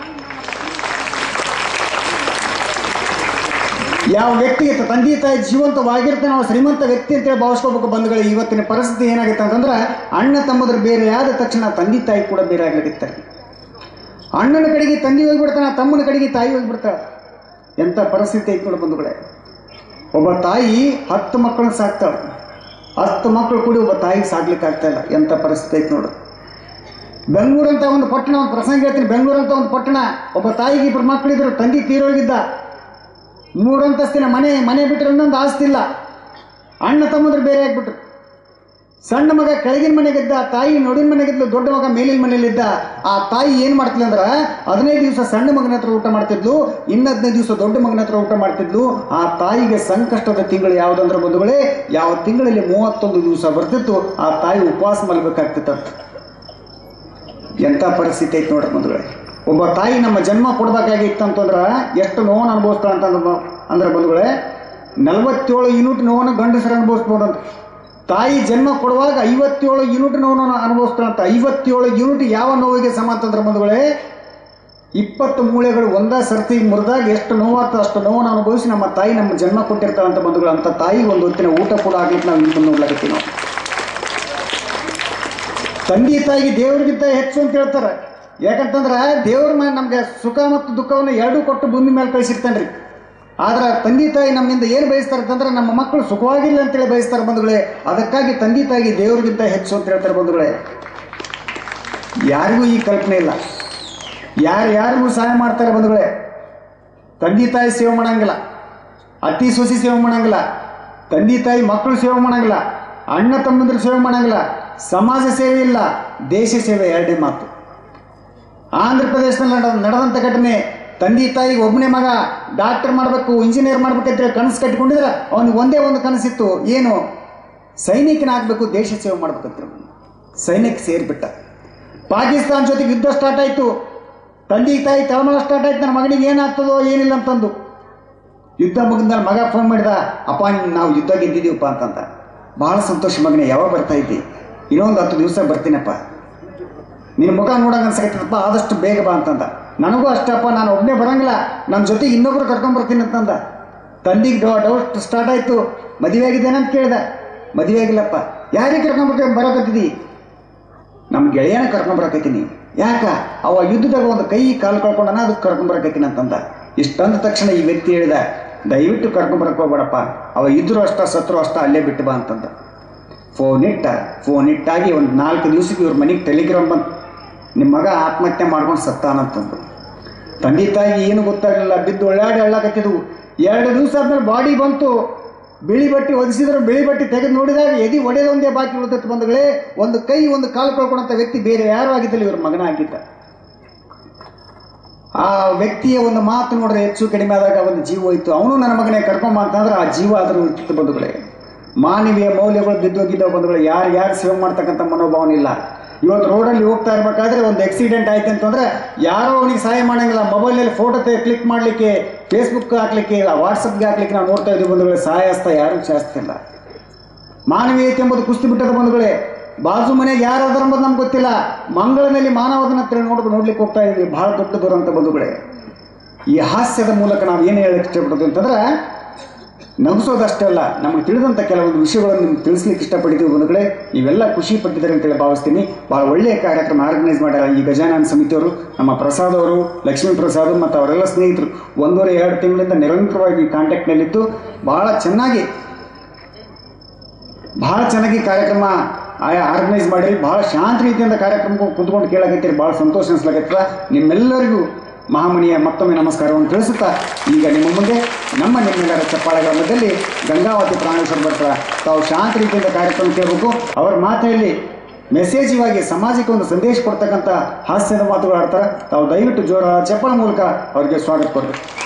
ಯಾವ ವ್ಯಕ್ತಿಗೆ ತಂದೆ ತಾಯಿ ಜೀವಂತವಾಗಿರ್ತಾನೆ ನಾವು ಶ್ರೀಮಂತ ವ್ಯಕ್ತಿ ಅಂತೇಳಿ ಭಾವಿಸ್ಕೋಬೇಕು ಬಂಧುಗಳೇ. ಇವತ್ತಿನ ಪರಿಸ್ಥಿತಿ ಏನಾಗುತ್ತೆ ಅಂತಂದ್ರೆ, ಅಣ್ಣ ತಮ್ಮದ್ರು ಬೇರೆ ಆದ ತಕ್ಷಣ ತಂದೆ ತಾಯಿ ಕೂಡ ಬೇರೆ ಆಗ್ಲಿಕ್ಕೆ. ಅಣ್ಣನ ಕಡೆಗೆ ತಂದೆ ಹೋಗಿಬಿಡ್ತಾನೆ, ತಮ್ಮನ ಕಡೆಗೆ ತಾಯಿ ಹೋಗಿಬಿಡ್ತಾಳೆ. ಎಂಥ ಪರಿಸ್ಥಿತಿ ಐತೆ ನೋಡಿ ಬಂಧುಗಳೇ. ಒಬ್ಬ ತಾಯಿ 10 ಮಕ್ಕಳನ್ನ ಸಾಕ್ತಾಳೆ. 10 ಮಕ್ಕಳು ಕೂಡಿ ಒಬ್ಬ ತಾಯಿಗೆ ಸಾಕ್ಲಿಕ್ಕೆ ಆಗ್ತಾ ಇಲ್ಲ. ಎಂಥ ಪರಿಸ್ಥಿತಿ ಐತೆ ನೋಡ್ರಿ. ಬೆಂಗಳೂರಂತ ಒಂದು ಪಟ್ಟಣ, ಒಂದು ಪ್ರಸಂಗ ಹೇಳ್ತೀನಿ. ಬೆಂಗಳೂರಂತ ಒಂದು ಪಟ್ಟಣ, ಒಬ್ಬ ತಾಯಿಗೆ 2 ಮಕ್ಕಳಿದ್ರು. ತಂದೆ ತೀರೋಗಿದ್ದ. 3 ಅಂತಸ್ತಿನ ಮನೆ ಬಿಟ್ಟರೆ ಇನ್ನೊಂದು ಆಸ್ತಿ ಇಲ್ಲ. ಅಣ್ಣ ತಮ್ಮಂದ್ರು ಬೇರೆ ಆಗ್ಬಿಟ್ರು. ಸಣ್ಣ ಮಗ ಕೆಳಗಿನ ಮನೆಗಿದ್ದ, ತಾಯಿ ನಡುವಿನ ಮನೆಗಿದ್ಲು, ದೊಡ್ಡ ಮಗ ಮೇಲಿನ ಮನೇಲಿದ್ದ. ಆ ತಾಯಿ ಏನು ಮಾಡ್ತಿಲ್ಲ ಅಂದ್ರೆ 15 ದಿವಸ ಸಣ್ಣ ಮಗನ ಹತ್ರ ಊಟ ಮಾಡ್ತಿದ್ಲು, ಇನ್ನು 15 ದಿವಸ ದೊಡ್ಡ ಮಗನ ಹತ್ರ ಊಟ ಮಾಡ್ತಿದ್ಲು. ಆ ತಾಯಿಗೆ ಸಂಕಷ್ಟದ ತಿಂಗಳು ಯಾವುದಂದ್ರೆ ಬಂಧುಗಳೇ, ಯಾವ ತಿಂಗಳಲ್ಲಿ 31 ದಿವಸ ಬರ್ತಿತ್ತು, ಆ ತಾಯಿ ಉಪವಾಸ ಮಲ್ಬೇಕಾಗ್ತಿತ್ತು. ಎಂಥ ಪರಿಸ್ಥಿತಿ ಐತೆ ನೋಡ್ರಿ ಬಂಧುಗಳೇ. ಒಬ್ಬ ತಾಯಿ ನಮ್ಮ ಜನ್ಮ ಕೊಡ್ಬೇಕಾಗಿತ್ತಂತಂದ್ರೆ ಎಷ್ಟು ನೋವನ್ನು ಅನುಭವಿಸ್ತಾಳೆ ಅಂದ್ರೆ ಬಂಧುಗಳೇ, 47 ಯೂನಿಟ್ ನೋವನ್ನು ಗಂಡಸರು ಅನುಭವಿಸ್ಬೋದಂತ. ತಾಯಿ ಜನ್ಮ ಕೊಡುವಾಗ 57 ಯೂನಿಟ್ ನೋವನ್ನು ಅನುಭವಿಸ್ತಾಳಂತ. 57 ಯೂನಿಟ್ ಯಾವ ನೋವಿಗೆ ಸಮ ಅಂತಂದ್ರೆ ಬಂಧುಗಳೇ, 20 ಮೂಳೆಗಳು ಒಂದೇ ಸರ್ತಿ ಮುರಿದಾಗ ಎಷ್ಟು ನೋವಾಗ್ತದೆ ಅಷ್ಟು ನೋವನ್ನು ಅನುಭವಿಸಿ ನಮ್ಮ ತಾಯಿ ನಮ್ಮ ಜನ್ಮ ಕೊಟ್ಟಿರ್ತಾಳಂತ ಬಂಧುಗಳು. ಅಂತ ತಾಯಿ ಒಂದು ಹೊತ್ತಿನ ಊಟ ಕೂಡ ಆಗ್ಲಿಕ್ಕೆ ನಾವು ಇನ್ನು ನೋಡ್ಲಾಕತ್ತೀವಿ. ನಾವು ತಂದೆ ತಾಯಿಗೆ ದೇವರಿಗಿಂತ ಹೆಚ್ಚು ಅಂತ ಹೇಳ್ತಾರೆ. ಯಾಕಂತಂದ್ರೆ ದೇವ್ರ ಮೇಲೆ ನಮ್ಗೆ ಸುಖ ಮತ್ತು ದುಃಖವನ್ನು ಎರಡೂ ಕೊಟ್ಟು ಭೂಮಿ ಮೇಲೆ ಕಳಿಸಿರ್ತಾನೆ ರೀ. ಆದ್ರೆ ತಂದೆ ತಾಯಿ ನಮ್ಮಿಂದ ಏನು ಬಯಸ್ತಾರೆ ಅಂತಂದ್ರೆ ನಮ್ಮ ಮಕ್ಕಳು ಸುಖವಾಗಿಲ್ಲ ಅಂತೇಳಿ ಬಯಸ್ತಾರೆ ಬಂಧುಗಳೇ. ಅದಕ್ಕಾಗಿ ತಂದೆ ತಾಯಿಗೆ ದೇವರಿಗಿಂತ ಹೆಚ್ಚು ಅಂತ ಹೇಳ್ತಾರೆ ಬಂಧುಗಳೇ. ಯಾರಿಗೂ ಈ ಕಲ್ಪನೆ ಇಲ್ಲ. ಯಾರಿಗೂ ಸಹಾಯ ಮಾಡ್ತಾರೆ ಬಂಧುಗಳೇ. ತಂದೆ ತಾಯಿ ಸೇವೆ ಮಾಡಂಗಿಲ್ಲ, ಅತ್ತಿ ಸೊಸಿ ಸೇವೆ ಮಾಡಂಗಿಲ್ಲ, ತಂದೆ ತಾಯಿ ಮಕ್ಕಳು ಸೇವೆ ಮಾಡಂಗಿಲ್ಲ, ಅಣ್ಣ ತಮ್ಮಂದ್ರ ಸೇವೆ ಮಾಡಂಗಿಲ್ಲ, ಸಮಾಜ ಸೇವೆ ಇಲ್ಲ, ದೇಶ ಸೇವೆ ಎರಡೇ ಮಾತು. ಆಂಧ್ರ ಪ್ರದೇಶದಲ್ಲಿ ನಡೆದಂಥ ಘಟನೆ. ತಂದೆ ತಾಯಿಗೆ ಒಬ್ಬನೇ ಮಗ ಡಾಕ್ಟರ್ ಮಾಡಬೇಕು, ಇಂಜಿನಿಯರ್ ಮಾಡ್ಬೇಕಂತ ಕನಸು ಕಟ್ಟಿಕೊಂಡಿದ್ರೆ ಅವನಿಗೆ ಒಂದೇ ಒಂದು ಕನಸಿತ್ತು. ಏನು? ಸೈನಿಕನಾಗಬೇಕು, ದೇಶ ಸೇವೆ ಮಾಡ್ಬೇಕಂತ. ಸೈನಿಕ ಸೇರಿಬಿಟ್ಟ. ಪಾಕಿಸ್ತಾನ ಜೊತೆಗೆ ಯುದ್ಧ ಸ್ಟಾರ್ಟ್ ಆಯಿತು. ತಂದೆ ತಾಯಿ ತಳಮಳ ಸ್ಟಾರ್ಟ್ ಆಯ್ತು, ನನ್ನ ಮಗನಿಗೆ ಏನಾಗ್ತದೋ ಏನಿಲ್ಲ ಅಂತಂದು. ಯುದ್ಧ ಮುಗಿದ ಮಗ ಫೋನ್ ಮಾಡಿದ, ಅಪ್ಪ ನಾವು ಯುದ್ಧ ಗೆದ್ದಿದ್ದೀವಪ್ಪ ಅಂತಂದ. ಭಾಳ ಸಂತೋಷ ಮಗನೇ, ಯಾವಾಗ ಬರ್ತಾ ಇದ್ದಿ? ಇನ್ನೊಂದು 10 ದಿವಸ ಬರ್ತೀನಪ್ಪ, ನಿನ್ನ ಮುಖ ನೋಡೋಕೆ ಅನ್ಸಕತ್ತಪ್ಪ, ಆದಷ್ಟು ಬೇಗ ಬಾ ಅಂತಂದ. ನನಗೂ ಅಷ್ಟಪ್ಪ, ನಾನು ಒಬ್ಬನೇ ಬರೋಂಗಿಲ್ಲ, ನನ್ನ ಜೊತೆಗೆ ಇನ್ನೊಬ್ರು ಕರ್ಕೊಂಡ್ಬರ್ತೀನಿ ಅಂತಂದ. ತಂದೆಗೆ ಡೌಟ್ ಸ್ಟಾರ್ಟ್ ಆಯಿತು. ಮದುವೆ ಆಗಿದ್ದೇನಂತ ಕೇಳಿದೆ. ಮದುವೆ ಆಗಿಲ್ಲಪ್ಪ. ಯಾರಿಗೆ ಬರೋಕತ್ತಿದ್ದಿ? ನಮ್ಮ ಗೆಳೆಯನ ಕರ್ಕೊಂಬರಕತ್ತೀನಿ. ಯಾಕ? ಅವ ಯುದ್ಧದಾಗ ಒಂದು ಕೈ ಕಾಲು ಕಳ್ಕೊಂಡನ, ಅದಕ್ಕೆ ಕರ್ಕೊಂಬರಕತ್ತೀನಿ ಅಂತಂದ. ಇಷ್ಟಂದ ತಕ್ಷಣ ಈ ವ್ಯಕ್ತಿ ಹೇಳಿದ, ದಯವಿಟ್ಟು ಕರ್ಕೊಂಬರಕ್ಕೆ ಹೋಗ್ಬೇಡಪ್ಪ, ಅವ ಇದ್ರು ಅಷ್ಟ ಸತ್ರು ಅಷ್ಟ, ಅಲ್ಲೇ ಬಿಟ್ಟು ಬಾ ಅಂತಂದ. ಫೋನ್ ಇಟ್ಟಾಗಿ ಒಂದು 4 ದಿವಸಕ್ಕೆ ಇವ್ರ ಮನೆಗೆ ಟೆಲಿಗ್ರಾಮ್ ಬಂತು, ನಿಮ್ಮ ಮಗ ಆತ್ಮಹತ್ಯೆ ಮಾಡ್ಕೊಂಡು ಸತ್ತಾನಂತಂದು. ತಂದೆ ತಾಯಿಗೆ ಏನು ಗೊತ್ತಾಗಲಿಲ್ಲ, ಬಿದ್ದು ಒಳ್ಳಾಡಿ ಹೇಳಕತ್ತಿದ್ವು. 2 ದಿವಸ ಆದ್ಮೇಲೆ ಬಾಡಿ ಬಂತು. ಬಿಳಿ ಬಟ್ಟೆ ಒದಿಸಿದ್ರು, ಬಿಳಿ ಬಟ್ಟೆ ತೆಗೆದು ನೋಡಿದಾಗ ಎದಿ ಒಡೆದೊಂದೇ ಬಾಕಿ ಉಳಿದತ್ತು ಬಂಧುಗಳೇ. ಒಂದು ಕೈ ಒಂದು ಕಾಲು ಕಳ್ಕೊಂಡಂಥ ವ್ಯಕ್ತಿ ಬೇರೆ ಯಾರು ಆಗಿದ್ದಲ್ಲಿ ಇವ್ರ ಮಗನ ಆಗಿದ್ದ. ಆ ವ್ಯಕ್ತಿಯ ಒಂದು ಮಾತು ನೋಡಿದ್ರೆ ಹೆಚ್ಚು ಕಡಿಮೆ ಆದಾಗ ಒಂದು ಜೀವ ಹೋಯ್ತು. ಅವನು ನನ್ನ ಮಗನೇ ಕರ್ಕೊಂಬ ಅಂತಂದ್ರೆ ಆ ಜೀವ ಆದರೂ ಇರ್ತಿತ್ತು ಬಂಧುಗಳೇ. ಮಾನವೀಯ ಮೌಲ್ಯಗಳು ಬಿದ್ದೋಗಿದ್ದಾವೆ ಬಂಧುಗಳು. ಯಾರು ಸೇವೆ ಮಾಡ್ತಕ್ಕಂಥ ಮನೋಭಾವನೆ ಇಲ್ಲ. ಇವತ್ತು ರೋಡಲ್ಲಿ ಹೋಗ್ತಾ ಇರಬೇಕಾದ್ರೆ ಒಂದು ಆಕ್ಸಿಡೆಂಟ್ ಆಯ್ತು ಅಂತಂದ್ರೆ ಯಾರೋ ಅವನಿಗೆ ಸಹಾಯ ಮಾಡಂಗಿಲ್ಲ. ಮೊಬೈಲಲ್ಲಿ ಫೋಟೋ ಕ್ಲಿಕ್ ಮಾಡಲಿಕ್ಕೆ, ಫೇಸ್ಬುಕ್ ಹಾಕ್ಲಿಕ್ಕೆ, ವಾಟ್ಸಪ್ಗೆ ಹಾಕ್ಲಿಕ್ಕೆ ನಾವು ನೋಡ್ತಾ ಇದ್ದೀವಿ ಬಂಧುಗಳೇ. ಸಹಾಯ ಹಸ್ತ ಯಾರೂ ಚಾಚ್ತಿಲ್ಲ. ಮಾನವೀಯತೆ ಎಂಬುದು ಕುಸ್ತಿ ಬಿಟ್ಟದ ಬಂಧುಗಳೇ. ಬಾಜು ಮನೆಗೆ ಯಾರಾದ್ರೂ ಎಂಬುದು ನಮ್ಗೆ ಗೊತ್ತಿಲ್ಲ. ಮಂಗಳನಲ್ಲಿ ಮಾನವದನ್ನ ನೋಡ್ಲಿಕ್ಕೆ ಹೋಗ್ತಾ ಇದ್ದೀವಿ. ಬಹಳ ದೊಡ್ಡ ದುರಂತ ಬಂಧುಗಳೇ. ಈ ಹಾಸ್ಯದ ಮೂಲಕ ನಾವು ಏನು ಹೇಳಕ್ಕೆ ಇಷ್ಟಪಡೋದು ಅಂತಂದ್ರೆ, ನಗಿಸೋದಷ್ಟೇ ಅಲ್ಲ, ನಮಗೆ ತಿಳಿದಂಥ ಕೆಲವೊಂದು ವಿಷಯಗಳನ್ನು ನಿಮ್ಗೆ ತಿಳಿಸ್ಲಿಕ್ಕೆ ಇಷ್ಟಪಟ್ಟಿದ್ದೀವಿ ಬಂಧುಗಳೇ. ನೀವೆಲ್ಲ ಖುಷಿ ಪಟ್ಟಿದ್ದಾರೆ ಅಂತೇಳಿ ಭಾವಿಸ್ತೀನಿ. ಭಾಳ ಒಳ್ಳೆಯ ಕಾರ್ಯಕ್ರಮ ಆರ್ಗನೈಸ್ ಮಾಡ್ಯಾರ ಈ ಗಜಾನನ ಸಮಿತಿಯವರು. ನಮ್ಮ ಪ್ರಸಾದ್ ಅವರು, ಲಕ್ಷ್ಮೀ ಪ್ರಸಾದ್ ಮತ್ತು ಅವರೆಲ್ಲ ಸ್ನೇಹಿತರು 1.5-2 ತಿಂಗಳಿಂದ ನಿರಂತರವಾಗಿ ಕಾಂಟ್ಯಾಕ್ಟ್ನಲ್ಲಿದ್ದು ಭಾಳ ಚೆನ್ನಾಗಿ ಕಾರ್ಯಕ್ರಮ ಆರ್ಗನೈಸ್ ಮಾಡಿರಿ. ಭಾಳ ಶಾಂತ ರೀತಿಯಿಂದ ಕಾರ್ಯಕ್ರಮಕ್ಕೆ ಕುತ್ಕೊಂಡು ಕೇಳಕತ್ತೀರಿ. ಭಾಳ ಸಂತೋಷ ಅನಿಸ್ಲಾಗತ್ತದ. ನಿಮ್ಮೆಲ್ಲರಿಗೂ ಮಹಾಮಣಿಯ ಮತ್ತೊಮ್ಮೆ ನಮಸ್ಕಾರವನ್ನು ತಿಳಿಸುತ್ತಾ, ಈಗ ನಿಮ್ಮ ಮುಂದೆ ನಿಮ್ಮೆಲ್ಲರ ಚಪ್ಪಾಳೆಗಳ ಮಧ್ಯದಲ್ಲಿ ಗಂಗಾವತಿ ಪ್ರಾಣೇಶ್ವರ ಬರ್ತಾರೆ. ತಾವು ಶಾಂತ ರೀತಿಯಿಂದ ಕಾರ್ಯಕ್ರಮ ಕೇಳಬೇಕು. ಅವರ ಮಾತಿನಲ್ಲಿ ಮೆಸೇಜಿವಾಗಿ ಸಮಾಜಕ್ಕೆ ಒಂದು ಸಂದೇಶ ಕೊಡ್ತಕ್ಕಂಥ ಹಾಸ್ಯದ ಮಾತುಗಳು ಆಡ್ತಾರೆ. ತಾವು ದಯವಿಟ್ಟು ಜೋರ ಚಪ್ಪಾಳೆ ಮೂಲಕ ಅವರಿಗೆ ಸ್ವಾಗತ ಕೊಡಬೇಕು.